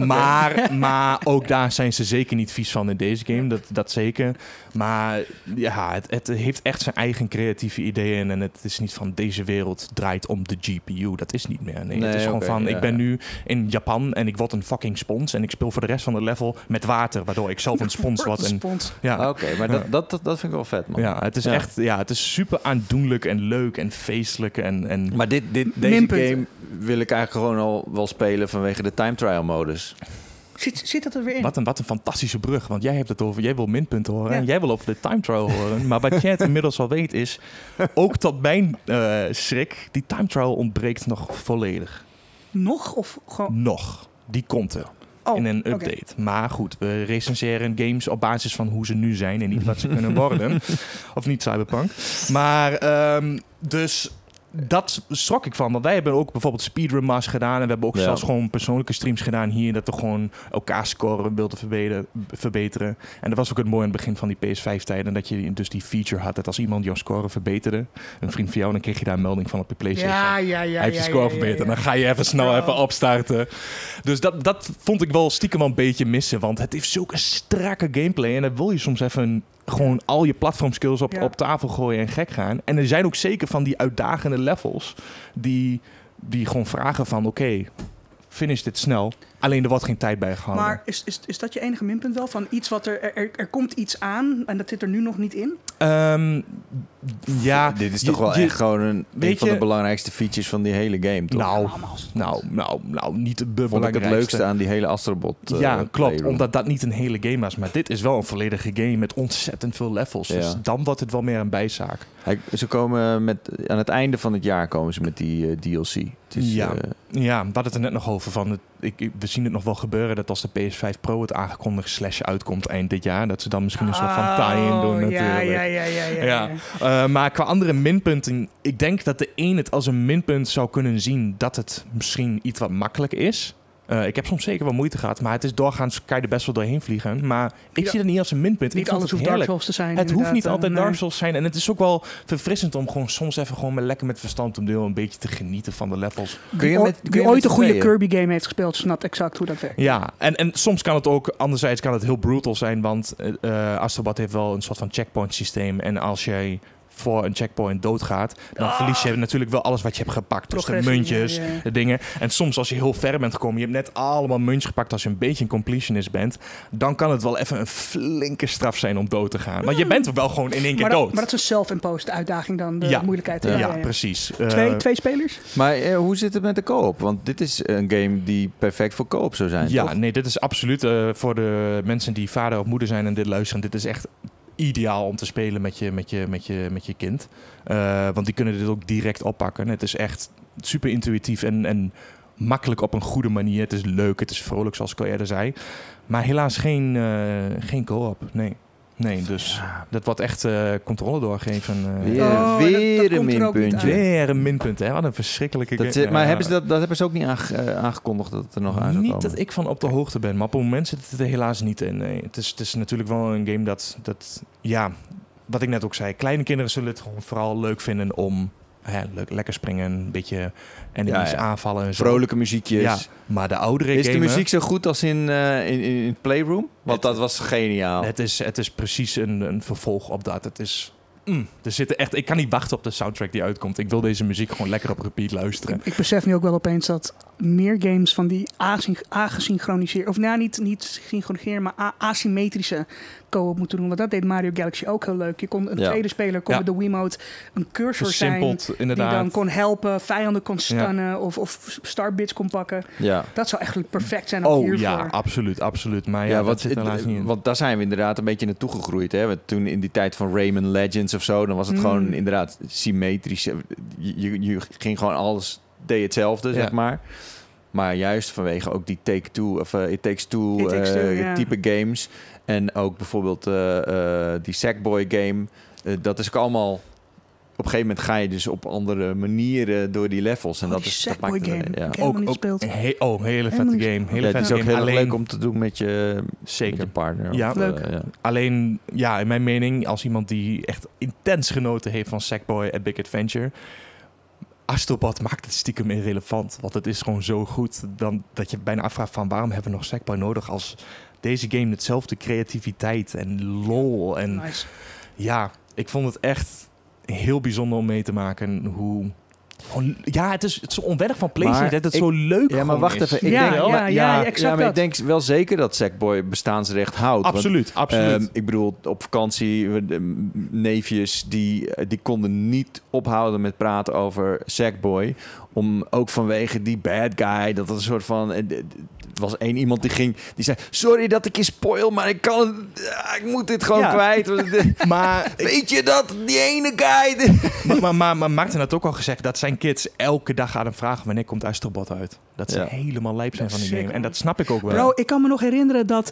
maar ook daar zijn ze zeker niet vies van in deze game. Dat zeker. Maar ja, het heeft echt zijn eigen creatieve ideeën. En het is niet van deze wereld draait om de GPU. Dat is niet meer. Nee, het is gewoon van, ik ben nu in Japan en ik word een fucking spons. En ik speel voor de rest van het level met water. Waardoor ik zelf een spons word. En, ja, Oké, maar dat vind ik wel vet, man. ja, het is echt, het is super aandoenlijk en leuk en feestelijk. En Maar deze Minpunten. game wil ik eigenlijk gewoon al wel spelen vanwege de time trial modus. Zit dat er weer in? wat een fantastische brug. Want jij hebt het over, jij wil minpunten horen. Ja. En jij wil over de time trial horen. Maar wat jij het inmiddels al weet is, ook tot mijn schrik, die time trial ontbreekt nog volledig. Nog? Of gewoon... Nog. Die komt er. Oh, In een oké. update. Maar goed, we recenseren games op basis van hoe ze nu zijn en niet wat ze kunnen worden. Of niet Cyberpunk. Maar dus dat schrok ik van. Want wij hebben ook bijvoorbeeld speedrun mars gedaan. En we hebben ook zelfs gewoon persoonlijke streams gedaan hier. Dat we gewoon elkaar scoren wilden verbeteren. En dat was ook het mooie aan het begin van die PS5-tijden. Dat je dus die feature had. Dat als iemand jouw score verbeterde, een vriend van jou, dan kreeg je daar een melding van op je PlayStation. Ja. Hij heeft je score verbeterd. En dan ga je even snel even opstarten. Dus dat vond ik wel stiekem wel een beetje missen. Want het heeft zulke strakke gameplay. En dan wil je soms even gewoon al je platformskills op tafel gooien en gek gaan. En er zijn ook zeker van die uitdagende levels die gewoon vragen van oké, finish dit snel. Alleen er wordt geen tijd bij gehouden. Maar is dat je enige minpunt wel? Van iets wat er komt iets aan en dat zit er nu nog niet in? Ja. Dit is toch wel echt gewoon een van de belangrijkste features van die hele game, toch? Nou, niet de Vond ik belangrijkste. het leukste aan die hele Astrobot. Ja, klopt. playroom. Omdat dat niet een hele game was. Maar dit is wel een volledige game met ontzettend veel levels. Dus dan wordt het wel meer een bijzaak. Ze komen aan het einde van het jaar komen ze met die DLC. Het is, ja, we hadden het er net nog over. We zien het nog wel gebeuren dat als de PS5 Pro het aangekondigd / uitkomt eind dit jaar, dat ze dan misschien een soort van tie-in doen natuurlijk. Ja. Maar qua andere minpunten, ik denk dat de een het als een minpunt zou kunnen zien dat het misschien iets wat makkelijk is. Ik heb soms zeker wel moeite gehad, maar het is doorgaans, kan je er best wel doorheen vliegen. Maar ik zie dat niet als een minpunt. Niet Ik vond alles het hoeft Dark heerlijk. Souls te zijn. Het hoeft niet inderdaad. altijd Nee. Dark Souls te zijn. En het is ook wel verfrissend om gewoon soms even gewoon lekker met verstand om deel een beetje te genieten van de levels. Wie ooit een goede Kirby game heeft gespeeld, snapt exact hoe dat werkt. Ja, en soms kan het ook, anderzijds kan het heel brutal zijn, want Astrobot heeft wel een soort van checkpoint systeem. En als jij voor een checkpoint doodgaat, dan verlies je natuurlijk wel alles wat je hebt gepakt. Dus de Progressie, muntjes, ja. de dingen. En soms als je heel ver bent gekomen, je hebt net allemaal muntjes gepakt als je een beetje een completionist bent, dan kan het wel even een flinke straf zijn om dood te gaan. Want je bent wel gewoon in één keer dood. Maar dat is een self-imposed uitdaging dan, de Ja. moeilijkheid. Ja, precies. Twee spelers? Maar hoe zit het met de co-op? Want dit is een game die perfect voor co-op zou zijn, Ja, toch? nee, dit is absoluut voor de mensen die vader of moeder zijn en dit luisteren. Dit is echt ideaal om te spelen met je kind. Want die kunnen dit ook direct oppakken. Het is echt super intuïtief en makkelijk op een goede manier. Het is leuk, het is vrolijk, zoals ik al eerder zei. Maar helaas geen co-op, Nee, dus dat wordt echt controle doorgeven. Weer dat een komt er ook niet minpuntje. uit. Weer een minpunt, hè? Wat een verschrikkelijke Dat, game. maar dat hebben ze ook niet aangekondigd dat het er nog aan zou Niet komen? dat ik van op de hoogte ben, maar op het moment zit het er helaas niet in. Nee. Het is natuurlijk wel een game dat, wat ik net ook zei, kleine kinderen zullen het gewoon vooral leuk vinden om lekker springen, een beetje enemies aanvallen en zo. Vrolijke muziekjes. Ja, maar de oudere Is de gamer, muziek zo goed als in Playroom? Want dat was geniaal. Het is precies een vervolg op dat. Het is... er zitten echt, ik kan niet wachten op de soundtrack die uitkomt. Ik wil deze muziek gewoon lekker op repeat luisteren. Ik besef nu ook wel opeens dat meer games van die asynchroniseer, of niet synchroniseer, maar asymmetrische co-op moeten doen. Want dat deed Mario Galaxy ook heel leuk. Je kon een tweede speler met de Wiimote een cursor zijn inderdaad. die dan kon helpen, vijanden kon stunnen of starbits kon pakken. Ja. Dat zou echt perfect zijn ook hiervoor. Ja, absoluut. Maar dat zit helaas niet in. Want daar zijn we inderdaad een beetje naartoe gegroeid. Hè? Want toen in die tijd van Rayman Legends of zo, dan was het gewoon inderdaad symmetrisch. Je ging gewoon alles, deed hetzelfde, zeg maar. Maar juist vanwege ook die It Takes Two type games. En ook bijvoorbeeld die Sackboy game. Dat is ook allemaal... Op een gegeven moment ga je dus op andere manieren door die levels. En dat is Sackboy game. Ja. Ook niet gespeeld. Een hele vette game. Het is ook heel erg leuk om te doen met je partner. Ja, leuk. Alleen, in mijn mening, als iemand die echt intens genoten heeft van Sackboy A Big Adventure, Astrobot maakt het stiekem irrelevant. Want het is gewoon zo goed dat je bijna afvraagt van waarom hebben we nog Sackboy nodig als deze game hetzelfde creativiteit en lol. En Nice. ja, ik vond het echt heel bijzonder om mee te maken hoe... het is zo onwennig van PlayStation dat het zo leuk Ja, maar wacht is. even. Ik denk wel zeker dat Sackboy bestaansrecht houdt. Absoluut. Ik bedoel, op vakantie, neefjes die konden niet ophouden met praten over Sackboy. Ook vanwege die bad guy. Dat was een soort van... Er was één iemand die zei... Sorry dat ik je spoil, maar ik moet dit gewoon kwijt. Maar weet je dat, die ene guy... maar Maarten had ook al gezegd dat zijn kids elke dag aan hem vragen wanneer komt Astrobot uit. Dat ze helemaal lijp zijn van die game. En dat snap ik ook wel. Bro, ik kan me nog herinneren dat...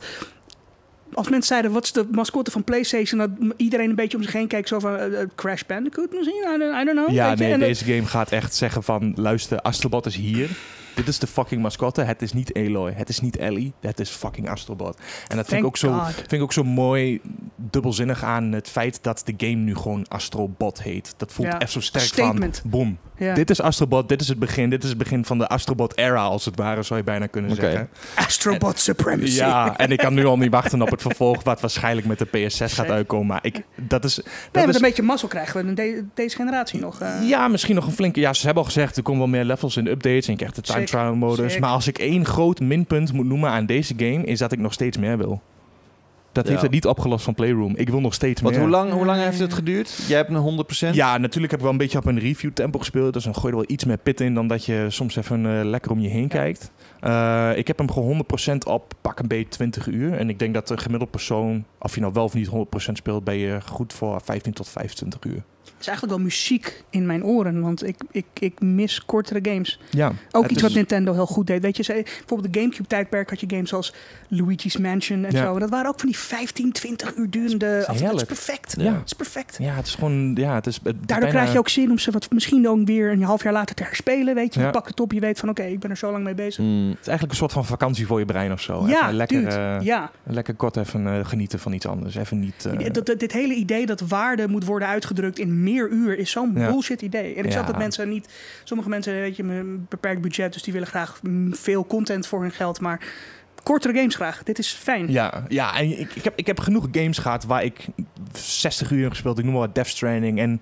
Als mensen zeiden, wat is de mascotte van PlayStation? Dat iedereen een beetje om zich heen kijkt. Zo van, Crash Bandicoot misschien? I don't know. Ja, nee, deze game gaat echt zeggen van... Luister, Astrobot is hier. Dit is de fucking mascotte. Het is niet Aloy. Het is niet Ellie. Het is fucking Astrobot. En dat vind ik ook zo mooi dubbelzinnig aan het feit dat de game nu gewoon Astrobot heet. Dat voelt echt zo sterk statement. Van... Boom. Ja. Dit is Astrobot. Dit is het begin. Dit is het begin van de Astrobot-era, als het ware, zou je bijna kunnen zeggen. Astrobot Supremacy. Ja, en ik kan nu al niet wachten op het vervolg... wat waarschijnlijk met de PS6 gaat uitkomen. Maar met een beetje mazzel krijgen we deze generatie nog. Ja, misschien nog een flinke... Ja, ze hebben al gezegd, er komen wel meer levels in de updates... en je krijgt de time trial modus. Maar als ik één groot minpunt moet noemen aan deze game... is dat ik nog steeds meer wil. Dat heeft het niet opgelost van Playroom. Ik wil nog steeds meer. Hoe lang heeft het geduurd? Jij hebt een 100%? Ja, natuurlijk heb ik wel een beetje op een review tempo gespeeld. Dus dan gooi je er wel iets meer pit in... dan dat je soms even lekker om je heen kijkt. Ik heb hem gewoon 100% op pak een beetje 20 uur. En ik denk dat de gemiddelde persoon... of je nou wel of niet 100% speelt... ben je goed voor 15 tot 25 uur. is eigenlijk wel muziek in mijn oren. Want ik mis kortere games. Ja, Ook iets wat Nintendo heel goed deed. Weet je, bijvoorbeeld de Gamecube-tijdperk had je games zoals Luigi's Mansion en zo. Dat waren ook van die 15, 20 uur durende... Dat is perfect. Ja. Dat is perfect. Ja, het is gewoon... Ja, het is Daardoor krijg je ook zin om ze misschien dan weer een half jaar later te herspelen. Weet je, je pakt het op, je weet van oké, ik ben er zo lang mee bezig. Het is eigenlijk een soort van vakantie voor je brein of zo. Ja, even lekker, lekker kort even genieten van iets anders. Even niet... Dit hele idee dat waarde moet worden uitgedrukt in meer uur is zo'n bullshit idee. En ik snap dat mensen niet... Sommige mensen, weet je, een beperkt budget, dus die willen graag veel content voor hun geld, maar kortere games graag. Dit is fijn. Ja, en ik heb genoeg games gehad waar ik 60 uur heb gespeeld. Ik noem maar wat Death Stranding. En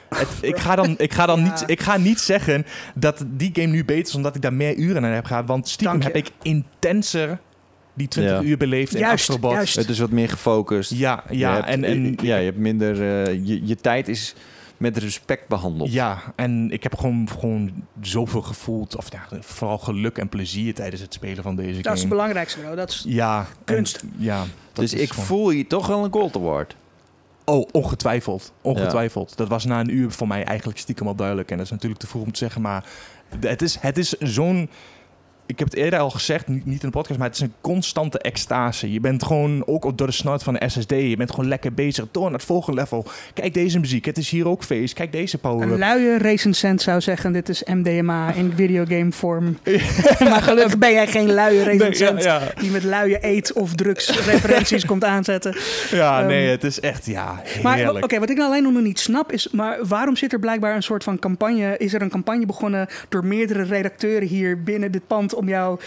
ik ga niet zeggen dat die game nu beter is omdat ik daar meer uren aan heb gehad. Want stiekem heb ik intenser die 20 uur beleefd in Astrobot. Juist. Het is wat meer gefocust. Je hebt minder... je tijd is met respect behandeld. Ja, en ik heb gewoon zoveel gevoeld, of vooral geluk en plezier tijdens het spelen van deze game. Dat is het belangrijkste, bro. Dat is kunst. Dus ik voel je toch wel een Gold Award. Oh, ongetwijfeld. Dat was na een uur voor mij eigenlijk stiekem al duidelijk. En dat is natuurlijk te vroeg om te zeggen, maar het is zo'n... Ik heb het eerder al gezegd, niet in de podcast, maar het is een constante extase. Je bent gewoon, ook door de snelheid van de SSD, je bent gewoon lekker bezig door naar het volgende level. Kijk deze muziek, het is hier ook feest. Kijk deze power-up. Een luie recensent zou zeggen, dit is MDMA in videogame vorm. Maar gelukkig ben jij geen luie recensent die met luie eet- of drugsreferenties komt aanzetten. Het is echt, heerlijk. Maar wat ik alleen nog niet snap is, maar waarom zit er blijkbaar een soort van campagne, is er een campagne begonnen door meerdere redacteuren hier binnen dit pand om jou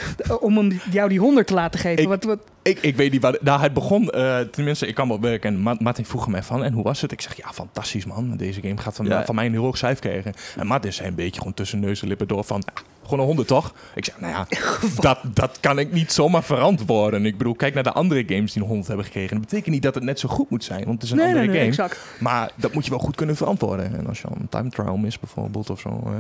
die 100 te laten geven? Ik weet niet wat... Nou, het begon... tenminste, ik kan wel werken. En Martin vroeg mij van... En hoe was het? Ik zeg, fantastisch man. Deze game gaat van mij een heel hoog cijfer krijgen. En Martin zei een beetje gewoon tussen neus en lippen door van... gewoon een 100 toch? Ik zeg, dat kan ik niet zomaar verantwoorden. Ik bedoel, kijk naar de andere games die een 100 hebben gekregen. Dat betekent niet dat het net zo goed moet zijn. Want het is een andere game. Exact. Maar dat moet je wel goed kunnen verantwoorden. En als je al een time trial mist bijvoorbeeld of zo...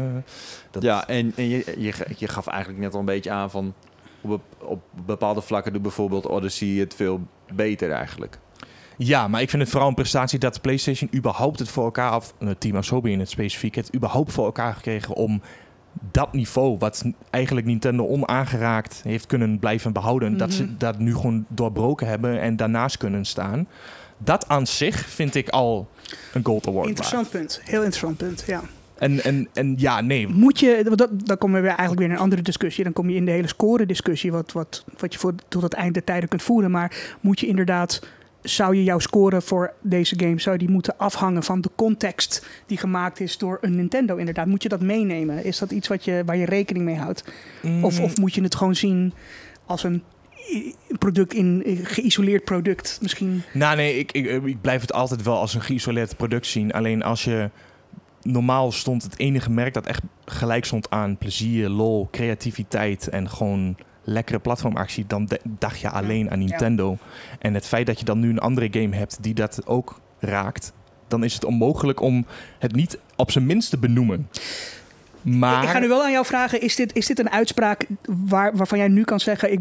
en je gaf eigenlijk net al een beetje aan van... Op bepaalde vlakken doet bijvoorbeeld Odyssey het veel beter eigenlijk. Ja, maar ik vind het vooral een prestatie dat PlayStation überhaupt het voor elkaar... of Team Asobi in het specifiek... het überhaupt voor elkaar gekregen om dat niveau... wat eigenlijk Nintendo onaangeraakt heeft kunnen blijven behouden... dat ze dat nu gewoon doorbroken hebben en daarnaast kunnen staan. Dat aan zich vind ik al een Gold Award. Interessant punt. Heel interessant punt, ja. En ja, nee. Moet je, dan komen we eigenlijk weer in een andere discussie. Dan kom je in de hele score-discussie, wat je tot het eind der tijden kunt voeren. Maar moet je inderdaad, zou je jouw score voor deze game, zou die moeten afhangen van de context die gemaakt is door een Nintendo inderdaad? Moet je dat meenemen? Is dat iets waar je rekening mee houdt? Of moet je het gewoon zien als een product geïsoleerd product misschien? Nou nee, ik blijf het altijd wel als een geïsoleerd product zien. Alleen als je... Normaal stond het enige merk dat echt gelijk stond aan plezier, lol, creativiteit en gewoon lekkere platformactie. Dan dacht je alleen aan Nintendo. Ja. En het feit dat je dan nu een andere game hebt die dat ook raakt, dan is het onmogelijk om het niet op zijn minst te benoemen. Maar... Ik ga nu wel aan jou vragen, is dit een uitspraak waarvan jij nu kan zeggen,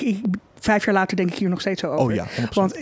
5 jaar later denk ik hier nog steeds zo over? Oh ja, 100%. Want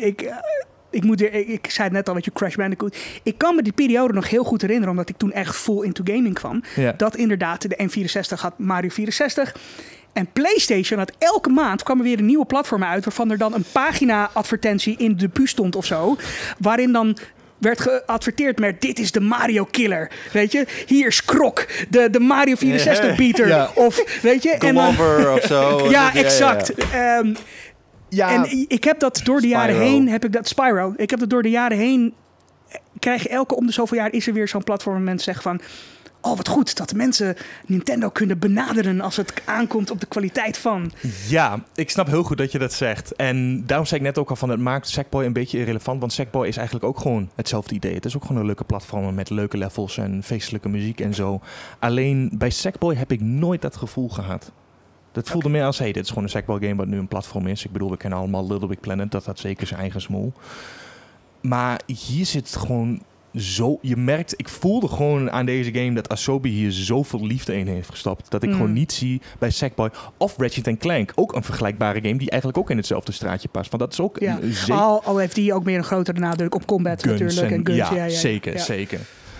ik zei het net al, Crash Bandicoot. Ik kan me die periode nog heel goed herinneren, omdat ik toen echt full into gaming kwam. Ja. Dat inderdaad, de N64 had Mario 64. En PlayStation had elke maand kwam er weer een nieuwe platform uit, waarvan er dan een pagina-advertentie in de pu stond of zo. Waarin dan werd geadverteerd met dit is de Mario Killer. Weet je, hier is Krok, de Mario 64 beater. Ja. Of weet je. Come over of zo. Ja, exact. Ja. En ik heb dat door de jaren heen, Spyro. Ik heb dat door de jaren heen, krijg je om de zoveel jaar is er weer zo'n platform waar mensen zeggen van, oh wat goed dat mensen Nintendo kunnen benaderen als het aankomt op de kwaliteit van. Ja, ik snap heel goed dat je dat zegt. En daarom zei ik net ook al van, het maakt Sackboy een beetje irrelevant, want Sackboy is eigenlijk ook gewoon hetzelfde idee. Het is ook gewoon een leuke platform met leuke levels en feestelijke muziek en zo. Alleen bij Sackboy heb ik nooit dat gevoel gehad. Dat voelde meer als, dit is gewoon een Sackboy game wat nu een platform is. Ik bedoel, we kennen allemaal Little Big Planet, dat had zeker zijn eigen smoel. Maar hier zit het gewoon zo... Je merkt, ik voelde gewoon aan deze game dat Asobi hier zoveel liefde in heeft gestopt. Dat ik gewoon niet zie bij Sackboy of Ratchet & Clank. Ook een vergelijkbare game die eigenlijk ook in hetzelfde straatje past. Want dat is ook... Al heeft die ook meer een grotere nadruk op combat guns natuurlijk. En guns, ja, zeker, zeker.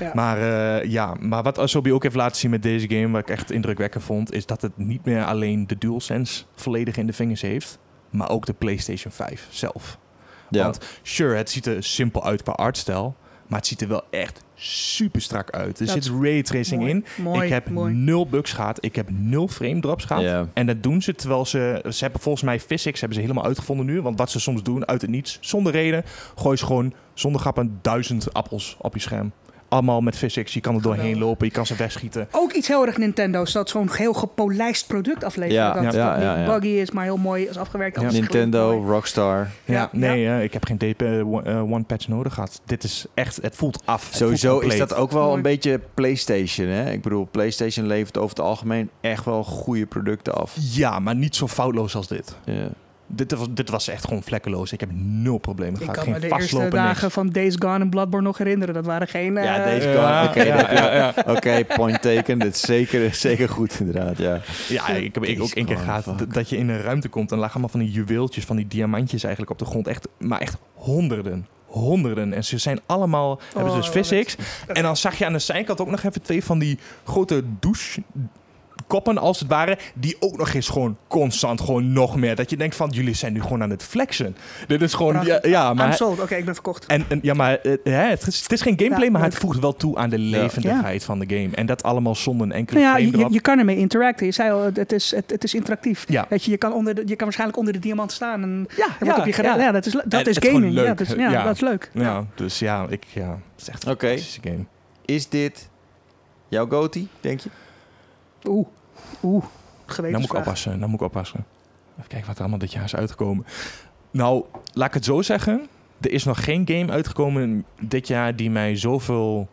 Ja. Maar wat Asobi ook heeft laten zien met deze game, wat ik echt indrukwekkend vond, is dat het niet meer alleen de DualSense volledig in de vingers heeft, maar ook de PlayStation 5 zelf. Ja. Want sure, het ziet er simpel uit qua artstijl, maar het ziet er wel echt super strak uit. Er Dat zit raytracing mooi, in. mooi, Ik heb mooi. 0 bugs gehad. Ik heb 0 frame drops gehad. Ja. En dat doen ze terwijl ze hebben volgens mij physics hebben ze helemaal uitgevonden nu. Want wat ze soms doen uit het niets, zonder reden, gooi ze gewoon zonder grappen 1000 appels op je scherm. Allemaal met physics. Je kan er doorheen Geweldig. lopen. Je kan ze wegschieten. Ook iets heel erg Nintendo's, dat zo'n heel gepolijst product afleveren. Ja, dat ja, dat ja, niet ja. buggy is, maar heel mooi is afgewerkt. Ja. Alles Nintendo, glimt mooi. Rockstar. Ja, Ik heb geen one patch nodig gehad. Dit is echt, het voelt af. Het Sowieso voelt is compleet. dat ook wel Mooi. een beetje PlayStation. Hè? Ik bedoel, PlayStation levert over het algemeen echt wel goede producten af. Ja, maar niet zo foutloos als dit. Ja. Dit was echt gewoon vlekkeloos. Ik heb 0 problemen Ik gehad. kan Geen me de eerste vastlopen, dagen niks. van Days Gone en Bloodborne nog herinneren. Dat waren geen... Ja, deze Ja, kan. Oké, ja. Oké, point taken. Dit is zeker goed inderdaad. Ja. Ja, ik heb ook één keer gehad dat je in een ruimte komt en lagen allemaal van die juweeltjes, van die diamantjes eigenlijk op de grond. Maar echt honderden. En ze zijn allemaal, hebben ze dus I love physics. En dan zag je aan de zijkant ook nog even 2 van die grote douchekoppen, als het ware, die ook nog eens gewoon constant gewoon nog meer. Dat je denkt van, jullie zijn nu gewoon aan het flexen. Dit is gewoon, Prachtig. ja, maar... I'm sold. Oké, ik ben verkocht. Het is geen gameplay, Ja, maar maar het voegt wel toe aan de levendigheid van de game. En dat allemaal zonder een enkele Nou ja, frame drop. je kan ermee interacten. Je zei al, het is interactief. Ja. Weet je, je kan waarschijnlijk onder de diamant staan en Ja, er wordt op je gedaan. ja. Ja, dat is En gaming. het is gewoon leuk. Ja, dat is leuk. Ja, dus ja, het is echt een Oké. fantastische game. Is dit jouw GOTY, denk je? Oeh. Nou Gewetensvraag. moet ik oppassen. Even kijken wat er allemaal dit jaar is uitgekomen. Nou, laat ik het zo zeggen. Er is nog geen game uitgekomen dit jaar die mij zoveel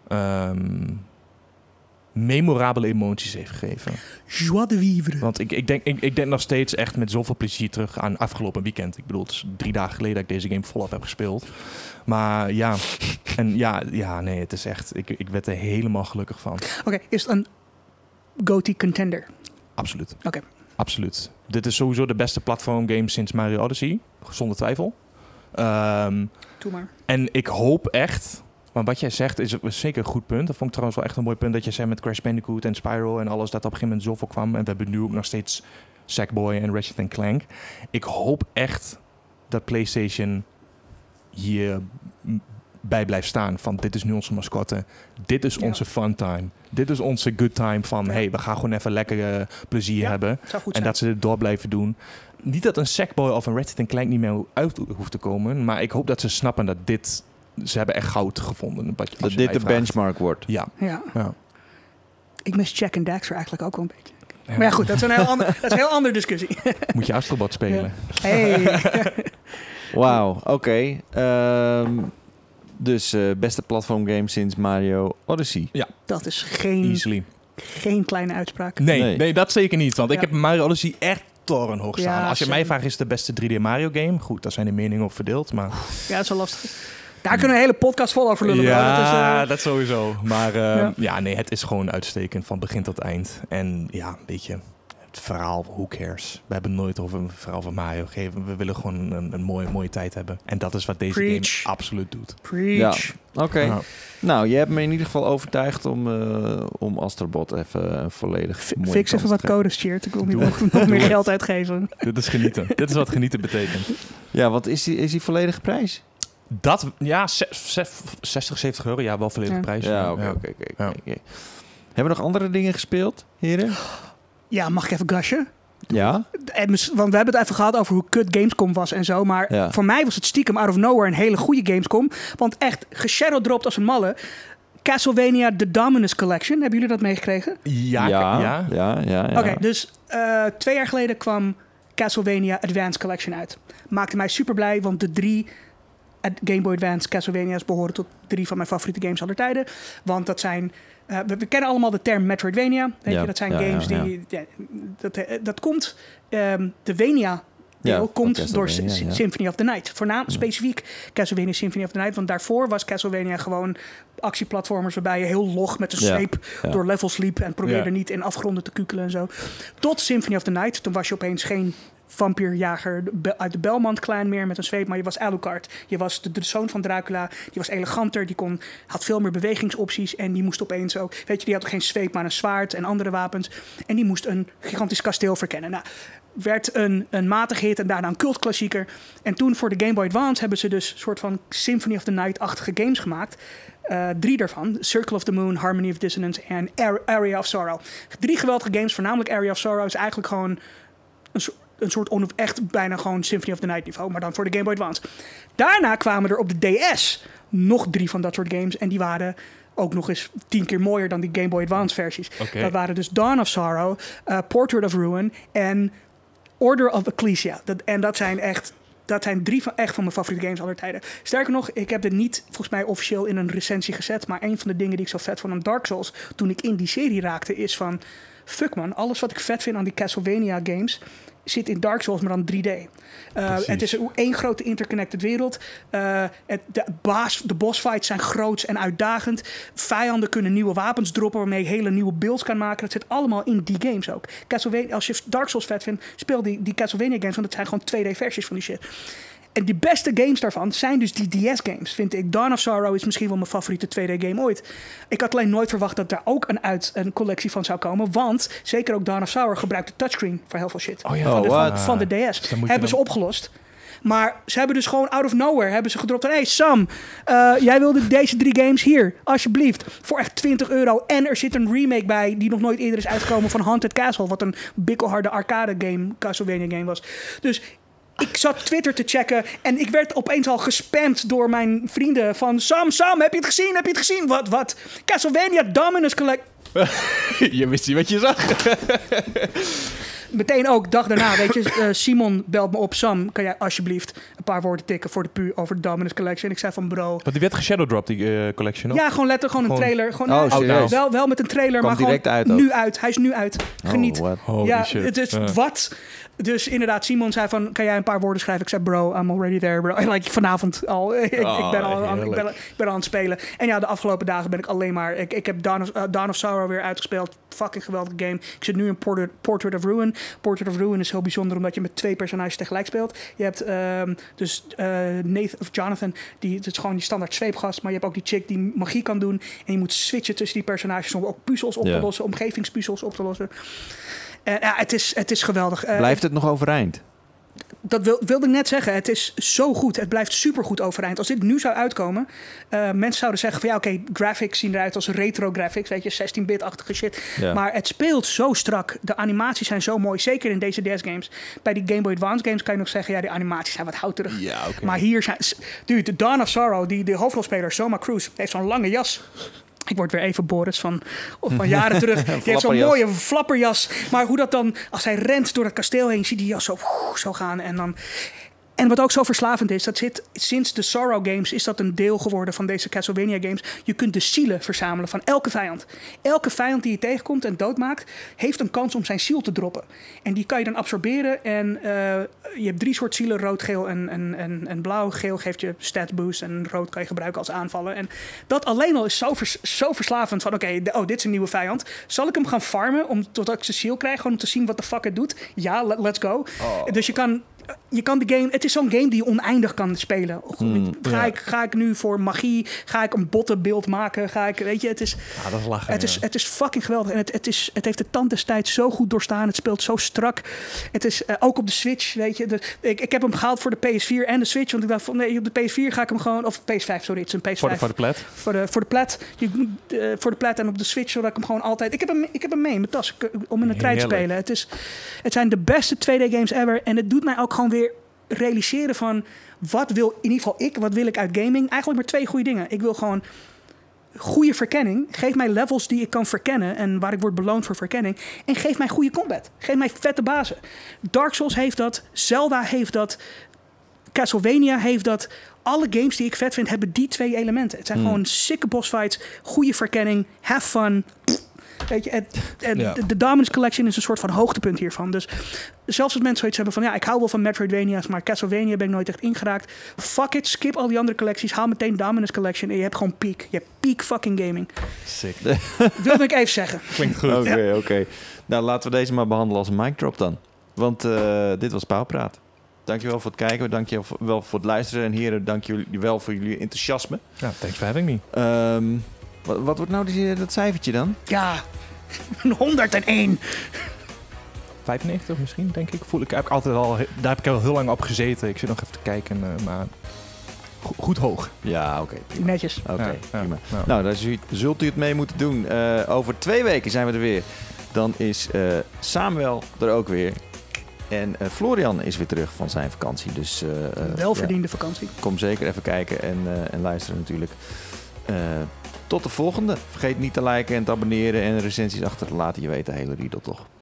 memorabele emoties heeft gegeven. Joie de vivre. Want ik denk nog steeds echt met zoveel plezier terug aan afgelopen weekend. Ik bedoel, het is 3 dagen geleden dat ik deze game volop heb gespeeld. Maar ja, nee, het is echt... Ik werd er helemaal gelukkig van. Oké, is het een GOTY contender? Absoluut. Oké. Absoluut. Dit is sowieso de beste platformgame sinds Mario Odyssey. Zonder twijfel. Doe maar. En ik hoop echt... Maar wat jij zegt is zeker een goed punt. Dat vond ik trouwens wel echt een mooi punt. Dat je zei met Crash Bandicoot en Spyro en alles... dat op een gegeven moment zoveel kwam. En we hebben nu ook nog steeds Sackboy en Ratchet Clank. Ik hoop echt dat PlayStation hier bij blijft staan. Van dit is nu onze mascotte. Dit is onze fun time. Dit is onze good time van... hey, we gaan gewoon even lekker plezier hebben. Zou goed En zijn. dat ze dit door blijven doen. Niet dat een Sackboy of een Ratchet Clank niet meer uit hoeft te komen. Maar ik hoop dat ze snappen dat dit... Ze hebben echt goud gevonden. Dat dit de benchmark wordt. Ja. Ja. Ja. Ik mis Jack and Daxter eigenlijk ook wel een beetje. Ja. Maar ja, goed, dat is een heel andere discussie. Moet je Astrobot spelen. Hey. Wauw, oké. Dus beste platformgame sinds Mario Odyssey. Dat is Easily. geen kleine uitspraak. Nee, dat zeker niet. Want ik Ja. heb Mario Odyssey echt torenhoog staan. Ja, Als je same. mij vraagt, is het de beste 3D Mario game? Goed, daar zijn de meningen op verdeeld. Maar Ja, dat is wel lastig. Daar kunnen we een hele podcast vol over lullen. bro. ja, Dat dat sowieso. Maar Ja. nee, het is gewoon uitstekend van begin tot eind. En ja, weet je, het verhaal, who cares? We hebben nooit over een verhaal van Mario gegeven. We willen gewoon een mooie tijd hebben. En dat is wat deze Preach. game absoluut doet. Preach. Oké. Ja. Nou, je hebt me in ieder geval overtuigd om Astrobot even volledig mooie Fix kans even wat te geven. codes, Cheert. Ik wil niet nog meer geld uitgeven. Dit is genieten. Dit is wat genieten betekent. Ja, wat is die volledige prijs? Dat, ja, 60, 70 euro. Ja, wel volledige Ja. prijs. Ja, oké. Ja. Hebben we nog andere dingen gespeeld, heren? Ja, mag ik even gushen? Ja? Want we hebben het even gehad over hoe kut Gamescom was en zo. Maar Ja. voor mij was het stiekem out of nowhere een hele goede Gamescom. Want echt geshadowdropt als een malle. Castlevania The Dominus Collection. Hebben jullie dat meegekregen? Ja. Oké, dus 2 jaar geleden kwam Castlevania Advance Collection uit. Maakte mij super blij, want de 3 Game Boy Advance Castlevania's behoren tot 3 van mijn favoriete games aller tijden. Want dat zijn... we kennen allemaal de term Metroidvania. Weet Ja, je, dat zijn ja, games ja, die... Ja, dat komt... de Vania... Ja, komt van door Castlevania, ja. Symphony of the Night. Voornamelijk specifiek Castlevania Symphony of the Night. Want daarvoor was Castlevania gewoon actieplatformers... waarbij je heel log met een zweep door levels liep... en probeerde niet in afgronden te kukelen en zo. Tot Symphony of the Night. Toen was je opeens geen vampierjager uit de Belmont-clan meer met een zweep, maar je was Alucard. Je was de zoon van Dracula, die was eleganter, had veel meer bewegingsopties en die moest opeens ook, weet je, die had geen zweep, maar een zwaard en andere wapens. En die moest een gigantisch kasteel verkennen. Nou, werd een matige hit en daarna een cultklassieker. En toen voor de Game Boy Advance hebben ze dus een soort van Symphony of the Night-achtige games gemaakt. 3 daarvan. Circle of the Moon, Harmony of Dissonance en Area of Sorrow. 3 geweldige games, voornamelijk Area of Sorrow is eigenlijk gewoon een soort echt bijna gewoon Symphony of the Night niveau, maar dan voor de Game Boy Advance. Daarna kwamen er op de DS nog 3 van dat soort games en die waren ook nog eens 10 keer mooier dan die Game Boy Advance versies. Okay. Dat waren dus Dawn of Sorrow, Portrait of Ruin en Order of Ecclesia. Dat zijn 3 van mijn favoriete games aller tijden. Sterker nog, ik heb dit niet volgens mij officieel in een recensie gezet, maar een van de dingen die ik zo vet vond aan Dark Souls toen ik in die serie raakte is van fuck man, alles wat ik vet vind aan die Castlevania games zit in Dark Souls, maar dan 3D. Het is één grote interconnected wereld. De bossfights zijn groots en uitdagend. Vijanden kunnen nieuwe wapens droppen waarmee je hele nieuwe builds kan maken. Dat zit allemaal in die games ook. Castlevania, als je Dark Souls vet vindt, speel die Castlevania games, want het zijn gewoon 2D-versies van die shit. En die beste games daarvan zijn dus die DS-games, vind ik. Dawn of Sorrow is misschien wel mijn favoriete 2D-game ooit. Ik had alleen nooit verwacht dat daar ook een collectie van zou komen. Want zeker ook Dawn of Sorrow gebruikt de touchscreen voor heel veel shit. Van de DS. Dus hebben ze opgelost. Maar ze hebben dus gewoon out of nowhere hebben ze gedropt. Hey Sam, jij wilde deze 3 games hier, alsjeblieft. Voor echt €20. En er zit een remake bij die nog nooit eerder is uitgekomen van Haunted Castle. Wat een bikkelharde arcade game, Castlevania game was. Dus ik zat Twitter te checken en ik werd opeens al gespamd door mijn vrienden van Sam, heb je het gezien? Heb je het gezien? Wat? Castlevania Dominus Collect. Je wist niet wat je zag. Meteen ook, dag daarna, weet je, Simon belt me op. Sam, kan jij alsjeblieft een paar woorden tikken voor de pu over de Dominus Collection? En ik zei van bro. Want die werd geshadowdropped, die collection, Ja, gewoon letterlijk gewoon een trailer. Gewoon, wel met een trailer, Kwam maar gewoon uit nu uit. Hij is nu uit. Geniet. Holy shit. Het is wat. Dus inderdaad, Simon zei van, kan jij een paar woorden schrijven? Ik zei, bro, I'm already there, bro. En vanavond al. Ik ben al aan het spelen. En ja, de afgelopen dagen ben ik alleen maar. Ik heb Dawn of Sorrow weer uitgespeeld. Fucking geweldige game. Ik zit nu in Portrait of Ruin. Portrait of Ruin is heel bijzonder omdat je met 2 personages tegelijk speelt. Je hebt Nathan of Jonathan, het is gewoon die standaard zweepgast. Maar je hebt ook die chick die magie kan doen. En je moet switchen tussen die personages om ook puzzels op te lossen, omgevingspuzzels op te lossen. Het is geweldig. Blijft het nog overeind? Dat wilde ik net zeggen. Het is zo goed. Het blijft supergoed overeind. Als dit nu zou uitkomen, mensen zouden zeggen van ja, oké, graphics zien eruit als retro graphics, weet je, 16-bit-achtige shit. Ja. Maar het speelt zo strak. De animaties zijn zo mooi, zeker in deze DS-games. Bij die Game Boy Advance games kan je nog zeggen, ja, die animaties zijn wat houterig. Ja, okay. Maar hier zijn... Dude, de Dawn of Sorrow, de hoofdrolspeler, Soma Cruz, heeft zo'n lange jas. Ik word weer even Boris van jaren terug. Die heeft zo'n mooie flapperjas. Maar hoe dat dan, als hij rent door het kasteel heen, zie je die jas zo gaan. En wat ook zo verslavend is, sinds de Sorrow games is dat een deel geworden van deze Castlevania games. Je kunt de zielen verzamelen van elke vijand. Elke vijand die je tegenkomt en doodmaakt, heeft een kans om zijn ziel te droppen. En die kan je dan absorberen. En je hebt 3 soorten zielen, rood, geel en blauw. Geel geeft je stat boost en rood kan je gebruiken als aanvallen. En dat alleen al is zo verslavend van oké, dit is een nieuwe vijand. Zal ik hem gaan farmen totdat ik zijn ziel krijg, gewoon om te zien wat de fuck het doet? Ja, let's go. Dus je kan de game... Het is zo'n game die je oneindig kan spelen. Ga ik nu voor magie? Ga ik een bottenbeeld maken? Weet je, het is... Ja, dat is lachen. Het is fucking geweldig. En het heeft de tand des tijds zo goed doorstaan. Het speelt zo strak. Het is ook op de Switch, weet je. Ik heb hem gehaald voor de PS4 en de Switch. Want ik dacht van, nee, op de PS4 ga ik hem gewoon... Of PS5, sorry, het is een PS5. Voor de plat? Voor de plat. Voor de plat en op de Switch, zodat ik hem gewoon altijd... Ik heb hem mee in mijn tas om in de trein te spelen. Het zijn de beste 2D games ever. En het doet mij ook gewoon weer realiseren van wat wil ik uit gaming? Eigenlijk maar 2 goede dingen. Ik wil gewoon goede verkenning. Geef mij levels die ik kan verkennen en waar ik word beloond voor verkenning. En geef mij goede combat. Geef mij vette bazen. Dark Souls heeft dat. Zelda heeft dat. Castlevania heeft dat. Alle games die ik vet vind hebben die 2 elementen. Het zijn gewoon sicke boss fights, goede verkenning, have fun. Weet je, de Dominus Collection is een soort van hoogtepunt hiervan. Dus zelfs als mensen zoiets hebben van... ja, ik hou wel van Metroidvania's, maar Castlevania ben ik nooit echt ingeraakt. Fuck it, skip al die andere collecties. Haal meteen Dominus Collection en je hebt gewoon peak. Je hebt peak fucking gaming. Sick. Wilde ik even zeggen. Klinkt goed. Oké. Nou, laten we deze maar behandelen als een mic drop dan. Want dit was Pauwpraat. Dankjewel voor het kijken. Dankjewel voor het luisteren. En heren, dank jullie wel voor jullie enthousiasme. Ja, thanks for having me. Wat wordt nou dat cijfertje dan? Ja, een 101. 95 misschien, denk ik. Daar heb ik al heel lang op gezeten. Ik zit nog even te kijken, maar goed hoog. Ja, oké. Prima. Netjes. Oké, prima. Ja. Nou, daar zult u het mee moeten doen. Over 2 weken zijn we er weer. Dan is Samuel er ook weer. En Florian is weer terug van zijn vakantie. Dus Welverdiende vakantie. kom zeker even kijken en luisteren natuurlijk. Tot de volgende. Vergeet niet te liken en te abonneren en recensies achter te laten. Je weet de hele riedel toch.